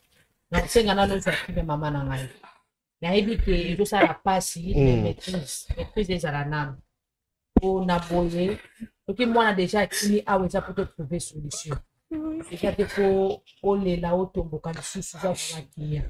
Non senga na loza kibe mama na ngai. Na ebi ke ezo sala pasi maîtrise, maîtrise des alanam. Pour na boye, oki mwana déjà tini aweza pour te trouver solution. Déjà te faut ole la otomboka lisusu za kumakia.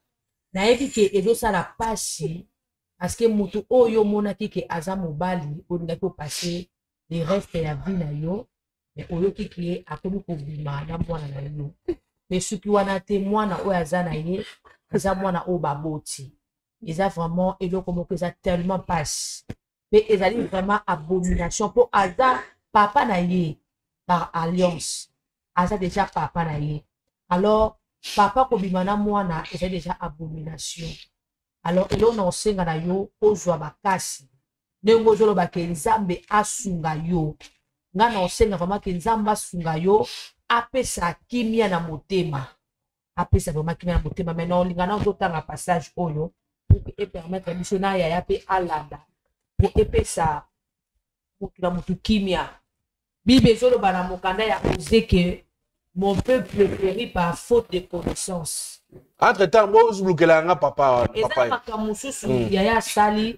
Na ebi ke ezo sala pasi parce que mutu oyo monaki ke aza mobali olingaki opase les restes ya vie na yo mais oyo kiki akomi kobima na mwana na yo mais soki wana te mwana oyo aza na ye aza mwana oyo baboti eza vraiment eloko moko eza tellement passe mais ezali vraiment abomination po aza papa na ye par alliance aza déjà papa na ye alors papa kobima na mwana eza déjà abomination. Alors, et là, on senga na yo, ozwa bakasi. Nengo zolo ba ke nzambe asunga yo. Nga na senga vraiment ke nzambe asunga yo, apesa kimia na motema. Apesa vraiment kimia na motema. Maintenant, linga na ozotanga passage oyo, pour que permettre missionnaire ya pe alanda. Pour epesa pour que la mutu kimia. Bible zolo ba na mokanda ya oser que mon peuple périt par faute de connaissance. Entre-temps, moi, je bloque la papa. Eza na makamususu ya ya sali,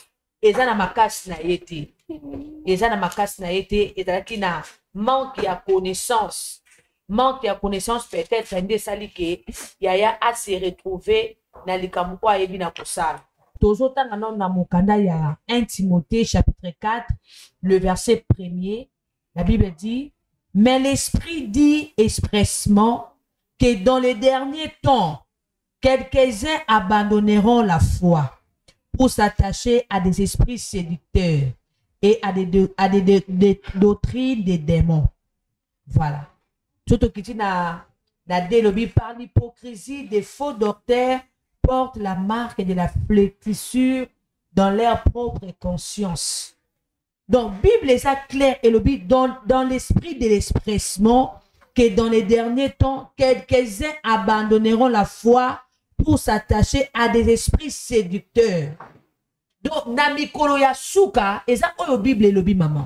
eza na makasi na yete. Eza na makasi na yete, ezalaki na manque ya connaissance. Manque ya connaissance peut-être ende sali ke yaya a se retrouver na likambo kwa yebi na kosala. Tozotanga non na mokanda ya un Timothée chapitre quatre, le verset premier, la Bible dit: mais l'Esprit dit expressement que dans les derniers temps, quelques-uns abandonneront la foi pour s'attacher à des esprits séducteurs et à des, de, à des, de, des doctrines des démons. Voilà. Surtout qui na na délobi par l'hypocrisie des faux docteurs portent la marque de la flétrissure dans leur propre conscience. Donc, Bible est clair et le but dans, dans l'esprit de l'expressement que dans les derniers temps, quelques-uns abandonneront la foi pour s'attacher à des esprits séducteurs. Donc, na mikolo ya suka, eza oyo Bible elobi maman.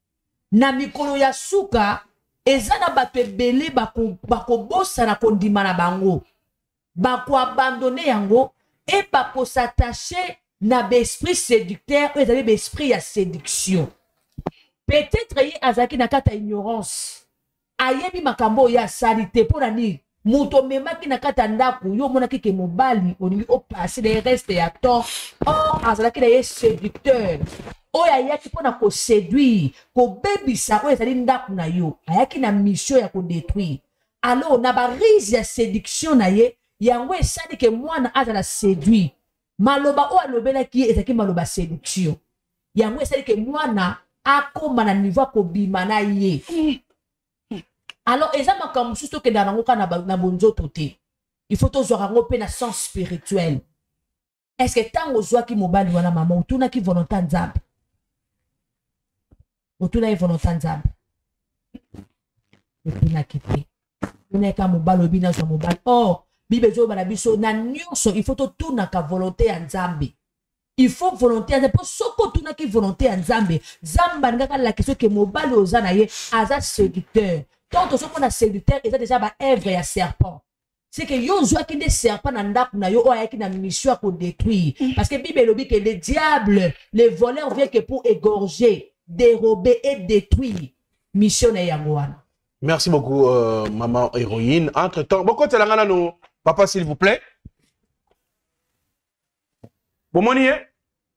Na mikolo ya suka, eza na bato ebele bako bako bosa na kondima na bango. Bako abandonner yango et bako s'attacher na besprit séducteur, oyo ezali besprit ya séduction. Peut-être ye azaki na kata ignorance. Ayebi makambo ya salite pour ani muto memaki na kata ndaku yo monaki ke mobali olingi o passer les restes ya temps. Oh, azalaki na ye séducteur. Oyo ayaki pona ko séduire, ko bebisa oyo ezali ndaku na yo. Ayaki na mission ya ko détruire. Alors na ba rise ya séduction na ye, yango esali ke mwana azala séduire. Maloba o alobelaki ezaki maloba séduction. Yango esali ke mwana akoma na niveau ko bima na ye. Alors, eza makamususu ke na ngoka na na bonzoto te. Il faut tozwa ngo pe na sens spirituel. Est-ce que tango zwa ki mobali wana mama utuna ki volonté nzambe? Utuna ki volonté nzambe. Utuna ki te. Utuna ka mobali obina zwa mobali. Oh, Bible zo bana biso na nyonso il faut tuna ka volonté ya nzambe. Il faut volonté ya nzambe. Po soko tuna ki volonté ya nzambe. Zamba ngaka la question ke mobali ozana ye aza séducteur. Tant que ce qu'on a séducteur, ils ont déjà ba œuvre ya serpent. C'est que yo joua qui des serpents dans ndaku na yo o ayaki na mission pour détruire. Parce que Bible dit que le diable, les voleurs viennent que pour égorger, dérober et détruire. Mission na yangoana. Merci beaucoup euh, maman héroïne. Entre-temps, bon côté la nous papa s'il vous plaît. Bon moni hein?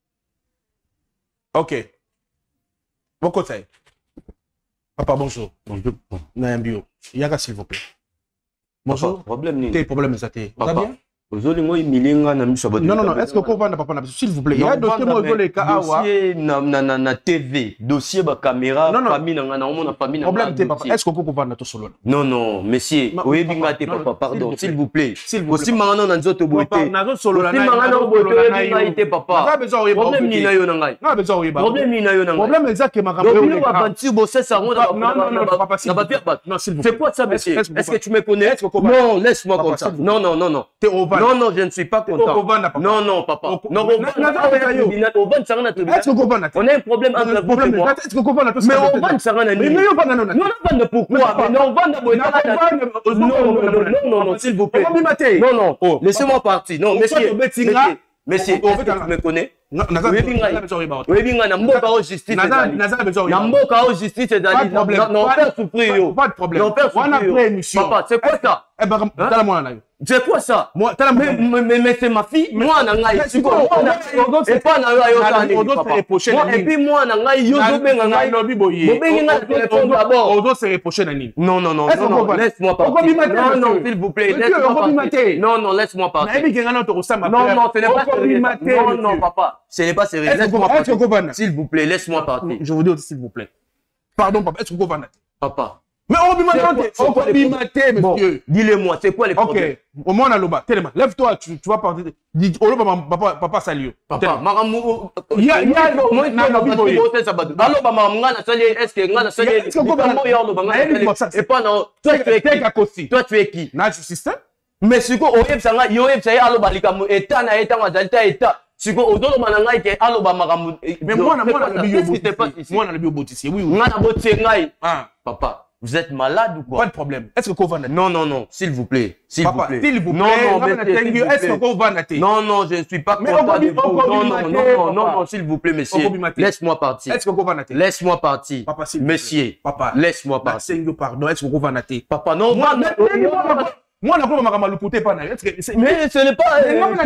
OK. Bon côté. Papa, bonjour. Bonjour. Nayambio. Yaga, s'il vous plaît. Bonjour. Problème. T'es problème, ça t'es. Ça va bien? Non, non, non, est-ce que vous pouvez papa, s'il vous plaît? Il y a un dossier, moi, je les dossier na na T V, dossier ba caméra, famille na na on a famille na. Problème t'es papa. Est-ce que vous pouvez tout solo? Non, non, monsieur. Oui, binga t'es papa, pardon, s'il vous plaît. Aussi mangana na nzoto boité. Na nzoto solo na. Aussi mangana boité binga t'es papa. Problème ni na yo na ngai. Non, besoin oui ba. Problème ni na yo na ngai. Problème exactement makambo. Donc nous va bantir bosser ça on Non, non, non, papa, ça va bien. Non, s'il vous plaît. C'est quoi ça monsieur? Est-ce que tu me connais? Non, laisse-moi comme ça. Non, non, non, non. T'es au Non, non, je ne suis pas content. Non, non, papa. Non, on a un problème entre vous et moi. Mais on va ne s'en aller. Mais on va ne pourquoi. Mais on va ne non, non, non, s'il vous plaît. Non, non, laissez-moi partir. Non, monsieur, monsieur, monsieur, est-ce que tu me connais? Webinga na mboka o justice na mboka o justice ezali non faire souffrir yo pas de problème non faire souffrir papa c'est quoi ça eh ben tala mwana na yo c'est quoi ça moi tala mais mais c'est ma fille moi na ngai et pas na yo ayo tani papa et puis moi na ngai yo zo benga ngai lobi boye bobengi na téléphone d'abord on doit se reprocher na nini non non non non laisse-moi partir non non s'il vous plaît laisse-moi partir non non laisse-moi partir non non ce n'est pas sérieux non non papa ce n'est pas sérieux. S'il vous plaît, laisse-moi partir. Je vous dis aussi, s'il vous plaît. Pardon, papa, est-ce que vous gouvernez? Papa. Mais on va bimater, monsieur. Dis-le-moi, c'est quoi les problèmes? Ok, au moins on a l'oba. Tellement, lève-toi, tu vas partir. Dis, oh, papa, papa, salut. Papa, maramou. Il y a, il y a, moi, il y a, alors, maman, na salut, est-ce que, na salut, est-ce que vous gouvernez? Et pas non, toi, tu es qui? Toi, tu es qui? Na système. Mais ce qu'on a, ça, il y a, ça y est, alors, balikamu, état, na état, na état, état. Si vous avez un peu mais moi, moi, on a le bottissier. Oui, oui. Papa, vous êtes malade ou quoi? Pas de problème. Est-ce que vous avez non, non, non, s'il vous plaît. S'il vous plaît. S'il vous plaît. Non, non, est-ce que vous avez non, non, je ne suis pas content de vous. Non, non, non, non, non, s'il vous plaît, monsieur. Laisse-moi partir. Est-ce que vous avez laisse-moi partir. Papa, s'il monsieur. Papa, laisse-moi partir. Pardon, est-ce que vous avez papa, non, moi, moi, on a pas mal coûté pas. Mais ce n'est pas.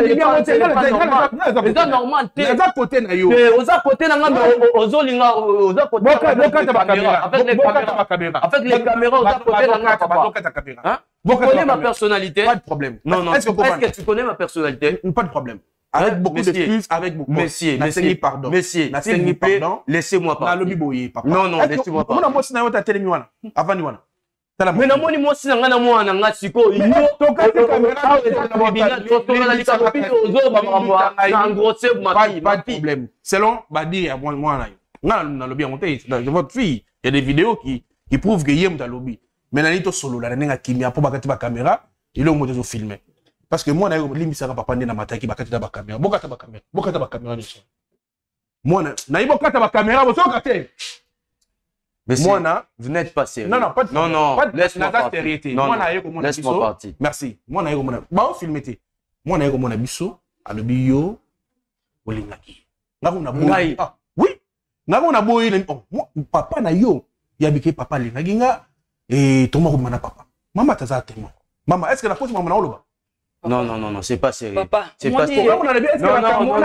C'est normal. C'est à côté na yo. Aux à côté na ngamba aux olinga aux à côté. Avec les caméras. Avec les caméras aux à côté na ngamba. Vous connaissez ma personnalité? Pas de problème. Non, non. Est-ce que tu connais ma personnalité? Pas de problème. Avec beaucoup d'excuses, avec beaucoup. Messieurs, messieurs, pardon. Messieurs, s'il vous plaît, laissez-moi partir. Non, non, laissez-moi partir. Moi, moi, na télé miwana. Avant miwana. Mais na moni moi sina ngana mwana nga siko yo toka te caméra na likalo pito zo ba mwa na engrossé ma fille pas de problème selon badi ya mwana ngana na lobby monter de votre fille il y a des vidéos qui qui prouvent que yem ta lobby mais na nito solo la nenga kimia po bakati ba caméra il est moto zo filmer parce que moi na limisa ka papa ndena mataki bakati ba caméra bokata ba caméra bokata ba caméra ni moi na ibo kata ba caméra bo soka te. Mais moi, vous n'êtes pas sérieux. Non, non, pas de non, non, laisse-moi partir. Non, laisse-moi partir. Merci. Moi, je suis bon, filmez. Moi, je suis bon, biso, à le bio, olingaki. Ngai. Ah, oui. Ngai on a beau il oh, papa na yo, il y a biké papa lingaki nga et tout le monde mana papa. Maman t'as ça témoin. Maman, est-ce que la pose maman na oloba? Non, non, non, non, c'est pas sérieux. Papa, c'est pas sérieux. Non, non, non,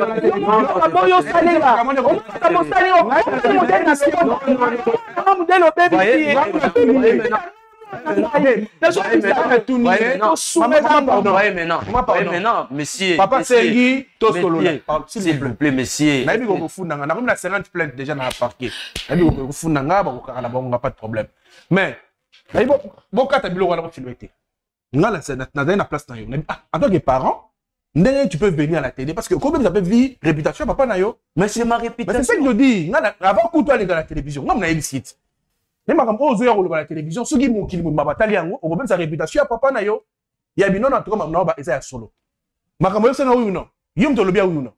non, monsieur. Papa, c'est Guy, s'il vous plaît, monsieur. Na cinquante plaintes déjà na parquet. Pas de problème. Mais, bon, quand tu as bilo wala filmé. Nga la na place na yo. En tant que parent, tu peux venir à la télé parce que comment vous avez vu réputation papa na yo. Mais c'est ma réputation. C'est ça que je dis. Avant que toi aller dans la télévision, nga na site. Même quand on oser aller à la télévision, ceux qui m'ont qui m'ont batali yango, on remet sa réputation à papa na yo. Ya bino na trop na ba eza solo. Makambo c'est na oui ou non. Yom to le bien oui ou non.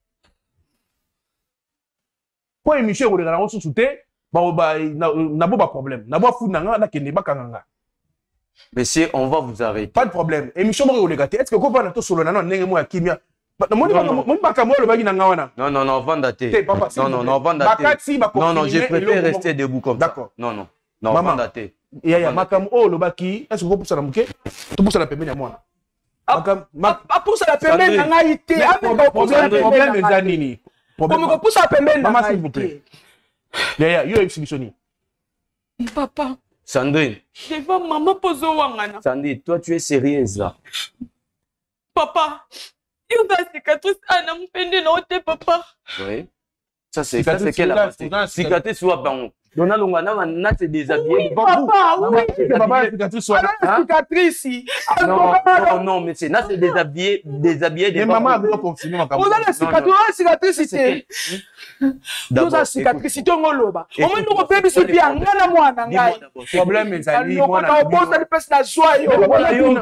Quoi émission ko regala on souté, ba ba na bo ba problème. Na bo fou na nga na kende ba kanganga. Monsieur, on va vous arrêter. Pas de problème. Émission Mori Olegate. Est-ce que vous avez solo non nengue mo kimia? Non non non, vendaté. Non non non, vendaté. Non non, je préfère rester debout comme ça. D'accord. Non non. Non, vendaté. Ya ya makam o lobaki. Est-ce que vous poussez la muke? Tu pousses la pembeni à moi. Makam a pousse la pembeni na ngaité. Problème problème ezanini. Comme que pousse la pembeni. Maman s'il vous plaît. Ya ya, yo exhibitioni. Papa. Sandrine. Je vois maman poser wangana. Sandrine, toi tu es sérieuse là. Papa, il va se cicatrice à n'ampende non te papa. Oui. Ça c'est ça c'est quelle la cicatrice soit bon. Dona Longana, na c'est déshabillé. Papa, oui. Papa, cicatrice. Non, non, non, mais c'est là, c'est déshabillé, déshabillé. Mais maman a bien confirmé ma caméra. On a la cicatrice, c'est. Nous avons cicatrice, on a l'oba. On a nous repéré ce bien, on a moi, on a. Problème, mes amis. On a un bon, ça ne peut pas se joie. On a eu un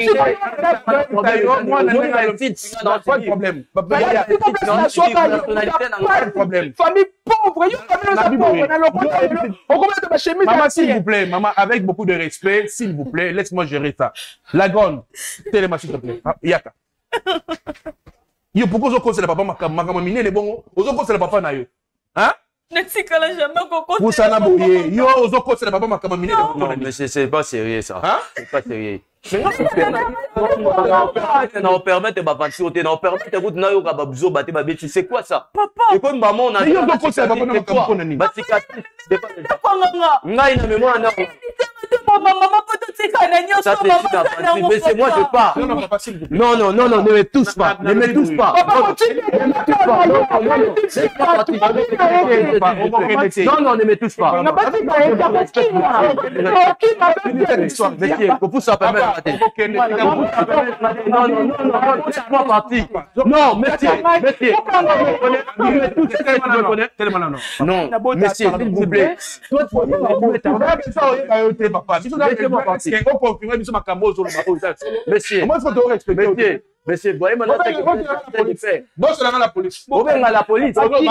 pas de problème. Pas de problème. Famille pauvre, maman, s'il vous plaît, maman, avec beaucoup de respect, s'il vous plaît, laisse-moi gérer ça. La grande, téléma, s'il te plaît. Yaka. Yo, pourquoi vous conseillez le papa, ma camamine, les bons, vous conseillez le papa, naïo. Hein? Vous ça n'a pas yo, vous conseillez le papa, ma camamine. Non, mais c'est pas sérieux, ça. Hein? C'est pas sérieux. Non, permet de m'avancer, non, permet de vous donner au gababuzo, battre ma bête, c'est quoi ça? Papa! Et comme maman, on a. Mais yo, vous conseillez le papa, ma camamine. Bah, c'est quatre. Ngai na mémoire, non. Ça, c'est mais c'est moi, je pars. Non, non, non, non, ne me touche pas. Ne me touche pas. Non, non, ne me touche pas. Monsieur, faut pousser à permettre. Non, non, non, non, laisse-moi partir. Non, monsieur, monsieur. Non, monsieur, s'il vous plaît. Toi, tu Monsieur, monsieur, monsieur, voyez maintenant ce que fait. Bon, c'est la police. Vous venez à la police. Je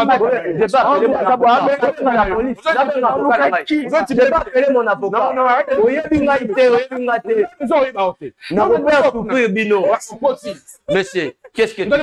vais pas appeler mon avocat. Monsieur, qu'est-ce que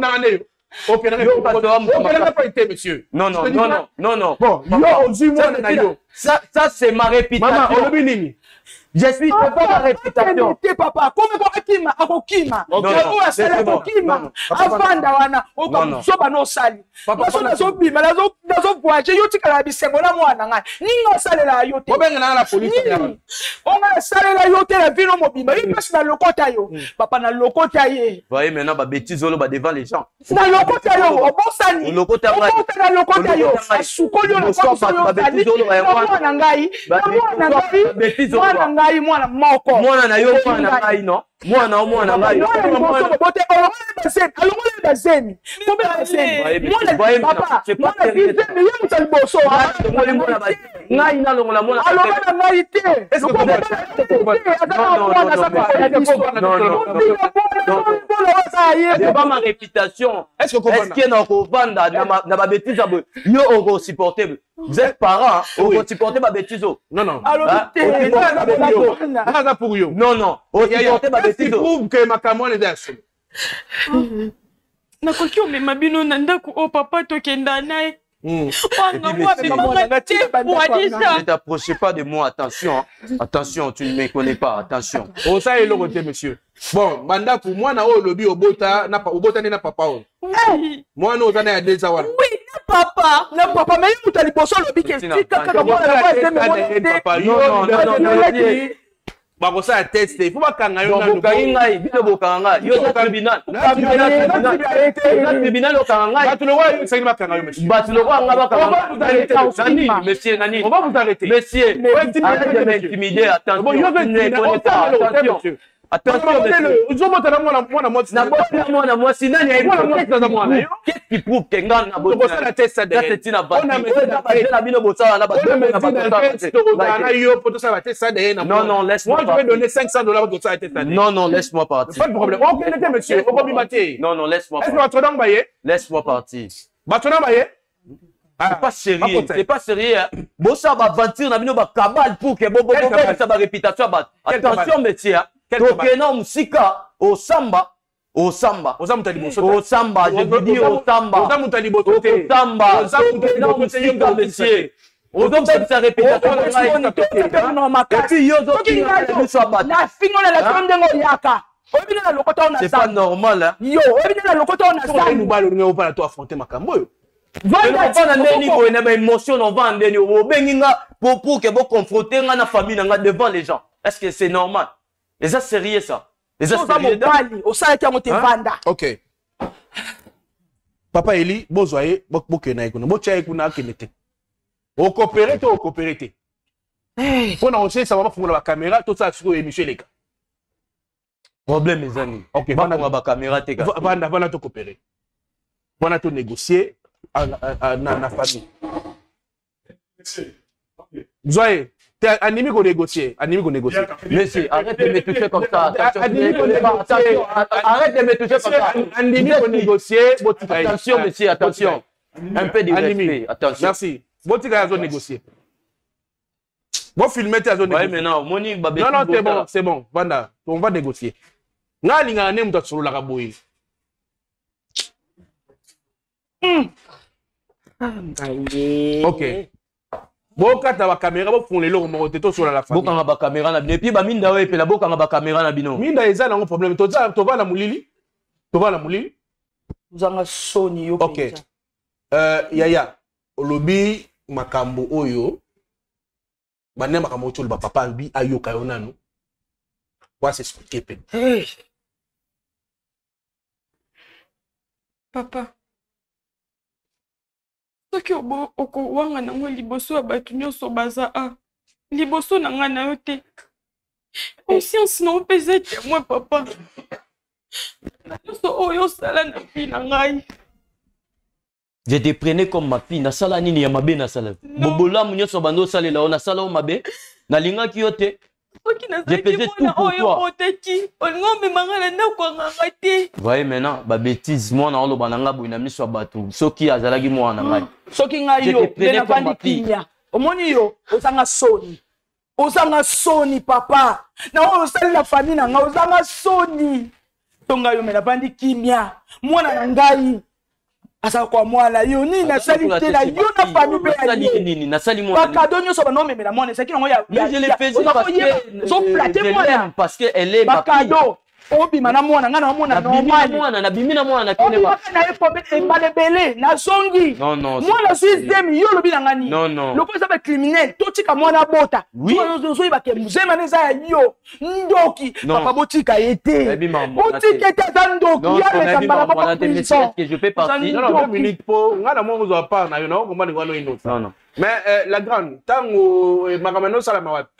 monsieur. Non, non, non, non, non, non. Bon, ça, ça c'est ma réputation. Je suis pas ma réputation. Papa, comment Akima, Akokima, Akokima, Avanda wana, Okosoba no sali. Papa, so nazo bima, nazo nazo voyager, yo tikala bisengo na mwana ngai. Ningo salela yo te. Obenga na la police. On a salela yo te la vino mobimba, il passe na lokota yo. Papa na lokota ye. Voyez maintenant ba bêtise olo ba devant les gens. Na lokota yo, obosani. Lokota ngai. Na lokota yo. Sukoli yo na ba bêtise olo ba mwana ngai. Mwana ngai. Bêtise olo. Ngai mwana moko mwana na yo mwana ngai no mwana o mwana ngai mwana bote alongo bazemi alongo bazemi tobe bazemi mwana papa mwana bizemi yo mutali boso mwana mwana ngai na longo la mwana alongo na ngai te est-ce que c'est pas ma réputation. Est-ce que na kovanda na ba bêtise yo on supportable. Vous êtes parents, on va supporter ma bêtise. Non non. Pour you. Non, non. Tu prouves que ma camon est d'assaut. Nakoki omema bino na ndako o papa tokenda naye. Ne t'approchez pas de moi, attention. Attention, tu ne me connais pas, attention. Oh, ça est le côté, monsieur. Bon, manda pour moi, na o lobby au bota, na pa, au bota na papa. Moi, no, ça n'a déjà voilà. Oui, na papa. Na papa, mais où t'as les bossons lobby qui est kaka moi la non, non, non, non. Bah ça a testé, il faut pas kanga yo na bokangai, bino bokanga, yo na tribunal. Na tribunal o kanga. Ba tu le vois, c'est ma kanga yo monsieur. Ba tu le vois ngaba kanga. Vous arrêtez Nani, monsieur Nani. On va vous arrêter. Monsieur, arrêtez de m'intimider, attention. Bon, yo ne connais pas, attention. Attention, qu'est-ce qui prouve que Ngan n'a pas de non, non, laisse-moi partir. Moi, je vais donner cinq cents dollars pour ça. Non, non, laisse-moi partir. Pas de problème. Ok, monsieur. Non, non, laisse-moi partir. Laisse-moi partir. C'est pas sérieux, c'est pas sérieux. Bossa va aventure, na bino ba cabal pour que bobo ça ba réputation ba. Attention métier. Tokena musika au samba, au samba. Au samba, au samba, je vous dis au samba. Au samba, au samba, au musika monsieur. Au samba sa réputation c'est pas normal hein. Yo, on a pas toi affronter makambo. Voilà, on a une émotion, on va en donner pour pour que vous confrontez la famille devant les gens. Est-ce que c'est normal? Et ça c'est sérieux ça. Et ça c'est sérieux. Au ça qui a monté vanda. OK. Papa Eli, bozoye, bokena ikuna, bocha ikuna kenete. Au coopérer, au coopérer. Pour nous ça va pas la caméra, tout ça sur émission les gars. Problème mes amis. OK, va la caméra te gars. Va va va te coopérer. On a tout négocier à la famille. Vous voyez, t'es animé qu'on négocie, animé qu'on négocie. Monsieur, arrête de me toucher comme ça. Attention, arrête de me toucher comme ça. Animé qu'on négocie, attention monsieur, attention. Un peu de respect, attention. Merci. Botika a négocier. Bon filmer ta zone. Oui, mais non, Moni Non non, c'est bon, c'est bon. Vanda, on va négocier. Nga linga ne muta tsolo la kaboyi. OK. Boka ta ba caméra bo fon lelo mo teto sur la famille. Boka ba caméra na bino et puis ba minda we pe la boka ba caméra na bino. Minda eza na problème to za to va na mulili. To va na mulili. Uzanga soni yo. OK. Euh yaya olobi makambo oyo bane makambo tolo ba papa bi ayoka yo nanu. Wa se expliquer pe. Hey. Papa. Soki oko wanga nango liboso ya bato nyonso baza a liboso na nga na yo te conscience na opesa témoin papa nyonso oyo osala na fille na ngai. Je te prenais comme ma fille, na sala nini ya mabe na sala. Bobola mu nyonso bando salela ona sala o mabe na linga ki yo te. Je faisais tout pour toi. Voyez maintenant, ba bêtise moi na oloba nanga boina miso bato. Soki azalaki moi na ngai. Soki ngai yo na bandi kinya. Omoni yo ozanga soni. Ozanga soni papa. Na o osali la famille na nga ozanga soni. Tonga yo mena bandi kimia. Mwana na ngai. Asa kwa mwana yo ni na sali te la yo na famille pe ya nini na sali moi. Ba cadeau nyo so ba no memela mwana saki na ngo ya. Je le faisais parce que so flatter moi parce que elle est ma cadeau. Obi mana mwana nga na mwana normal. Mwana na bimina mwana kene ba. Na epobe e balebele na zongi. Non non. Mwana système yo lobi na ngani. Non non. Loko za ba criminel totika mwana bota. Yo zo ba ke muzema neza ya yo. Ndoki papa botika ete. Botika ete za ndoki ya le kambala ba prison. Que je peux partir. Non non, deux minutes pour nga na mo zo pa na yo na ko mani wano ino. Non non. Mais la grande tango makamano sala mawat.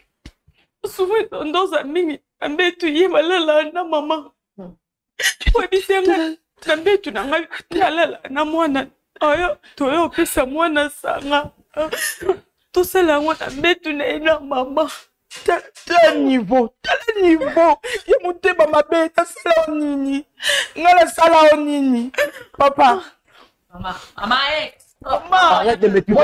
Souvent dans un mini ambetu ye malala na mama. Kwa bisenga ambetu na ngai malala na mwana. Ayo toyo pesa mwana sanga. Tout cela ngwa ambetu na ina mama. Tel niveau, tel niveau. Ye muteba mabe ta sala nini. Ngala sala nini. Papa. Mama, mama eh. Maman, arrête de me tuer.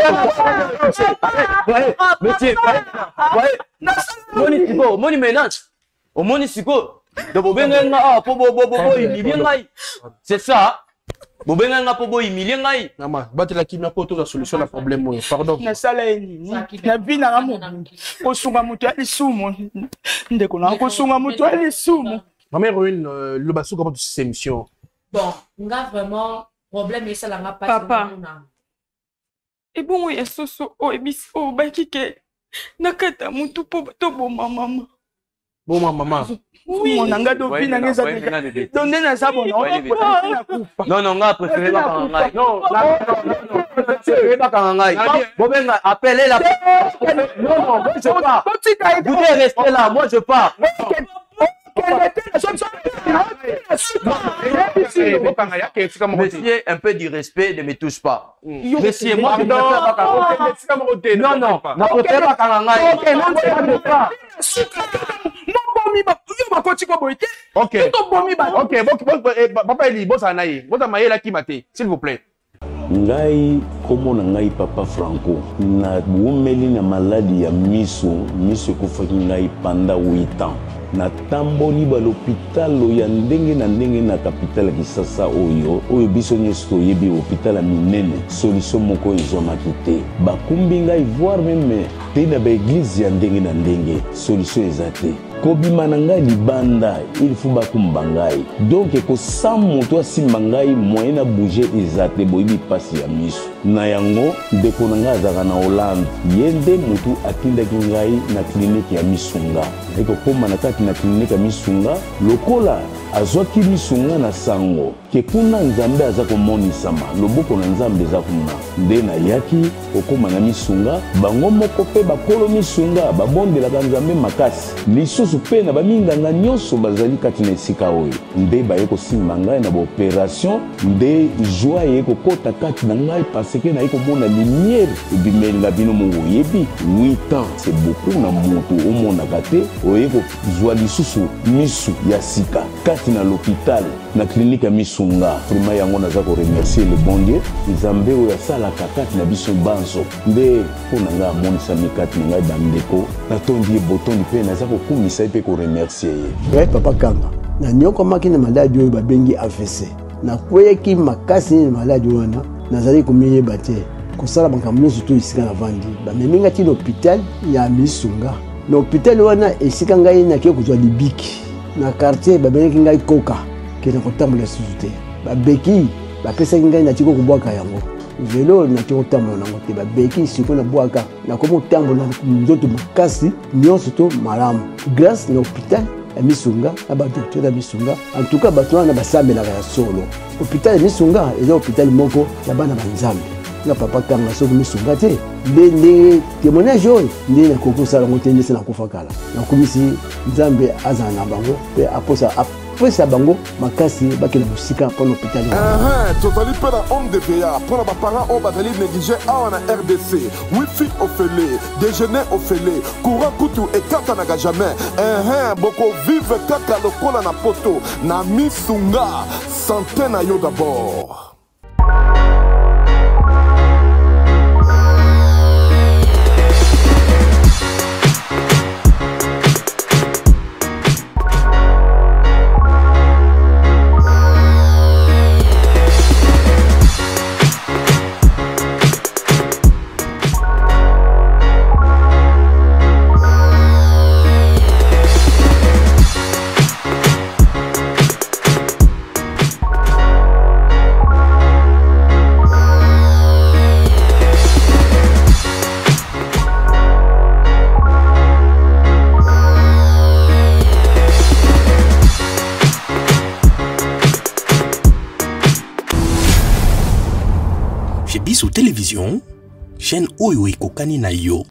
Arrête, monsieur, voyez, Moni Siko, Moni ménage. Au Moni Siko, de Bobenga, ah, Pobo, Bobo, Imilingai. C'est ça. Bobenga, Pobo, Imilingai. Maman, batte la kimia pour trouver la solution à problème. Pardon. Na sala ni, na bina ramu. Kosunga mutu ali sumo. Ndeko na kosunga mutu ali sumo. Maman héroïne, le bassou comment tu sais émission. Bon, on a vraiment problème et ça la pas. Papa. Et bon, il y a ce oh et bis oh bah qui que nakata mutu po to bon maman. Bon maman. Oui, mon anga do bina ngeza de. Donner na sabo na. Non non, nga préféré pas quand ngai. Non, non non, préféré pas quand ngai. Bobenga appelez la. Non non, moi je pars. Vous devez rester là, moi je pars. Monsieur, un peu du respect, ne me touche pas. Monsieur, moi, je ne pas. Non, non, ne préfère pas quand on a. Ok, non, je ne pas. Ok, ok, papa Eli, bossa naïe, bossa maïe la kimate, s'il vous plaît. Ngai komo na ngai papa Franco na wumeli na maladi ya miso miso kufaki ngai panda huit ans na tamboli ba l'hôpital ya ndenge na ndenge na capitale Kisasa oyo oyo biso nyonso toyebi hôpital ya minene solution moko ezomaki te bakumbi ngai voir même te na ba église ya ndenge na ndenge solution eza te kobima na ngai libanda il faut bakumba ngai donc ko sa moto asimba ngai moyen na bouger eza te boyebi pasi ya miso na yango ndeko na ngai azalaka na Hollande ye nde motu atindaki ngai na klinike ya Misunga eko koma na kati na klinike ya Misunga lokola azwaki Misunga na sango ke kuna Nzambe aza komonisama loboko na Nzambe eza kuna nde nayaki okoma na Misunga bango moko mpe bakolo Misunga babondelaka Nzambe makasi lisusu mpe na baminganga nyonso bazali kati na esika oyo nde baye kosimba ngai na baopération nde joie ye kokota kati na ngai parce que naye komona lumière ebimeli na bino moyebi huit ans c'est beaucoup na moto omonaka te oye kozwa lisusu misu ya sika kati na l'hôpital na clinique ya Misunga vraiment yango naza ko remercier le bon Dieu Nzambe oyo asalaka kati na biso banzo nde mpona ngai amonisa mikati na ngai bandeko natondi ye botondi mpe naza kokumisa ye mpe koremercier ye ouais, papa Kanga na nyokomaki na maladi oyo babengi A V C nakweyaki makasi na maladi wana nazali komiyeba te kosala makambo nyonso to esika na vandi bamemi ti l'hôpital ya Misunga na hôpital wana esika ngai nake kozwa libiki na quartier babengaki ngai koka ke na kotambola susu te babeki bapesaki ngai nati kokobwaka yango velo nati kotambola nango te babeki siko na bwaka nakomi kotambola nzoto makasi nyonso to malamu grâce na hôpital ya Misunga na badokteur ya Misunga en tout cas bato wana basambelaka ya solo hôpital ya Misunga eza hôpital moko ya bana banzambe na papa Kanga soki Misunga te nde nde témoignage oyo nde nakokosala ngo te ndese nakufa kala nakomisi Nzambe azala na bango mpe aposa apesa bango makasi bakela mosika mpona hôpital tozali mpe na homme de veya mpona baparent oyo bazali néglige awa na R D C wifi ofele déjeuner ofele courant kutu ekatanaka jamais bokovive kaka lokola na poto na Misunga santé na yo d'abord. Biso télévision chaîne oyo ekokani na yo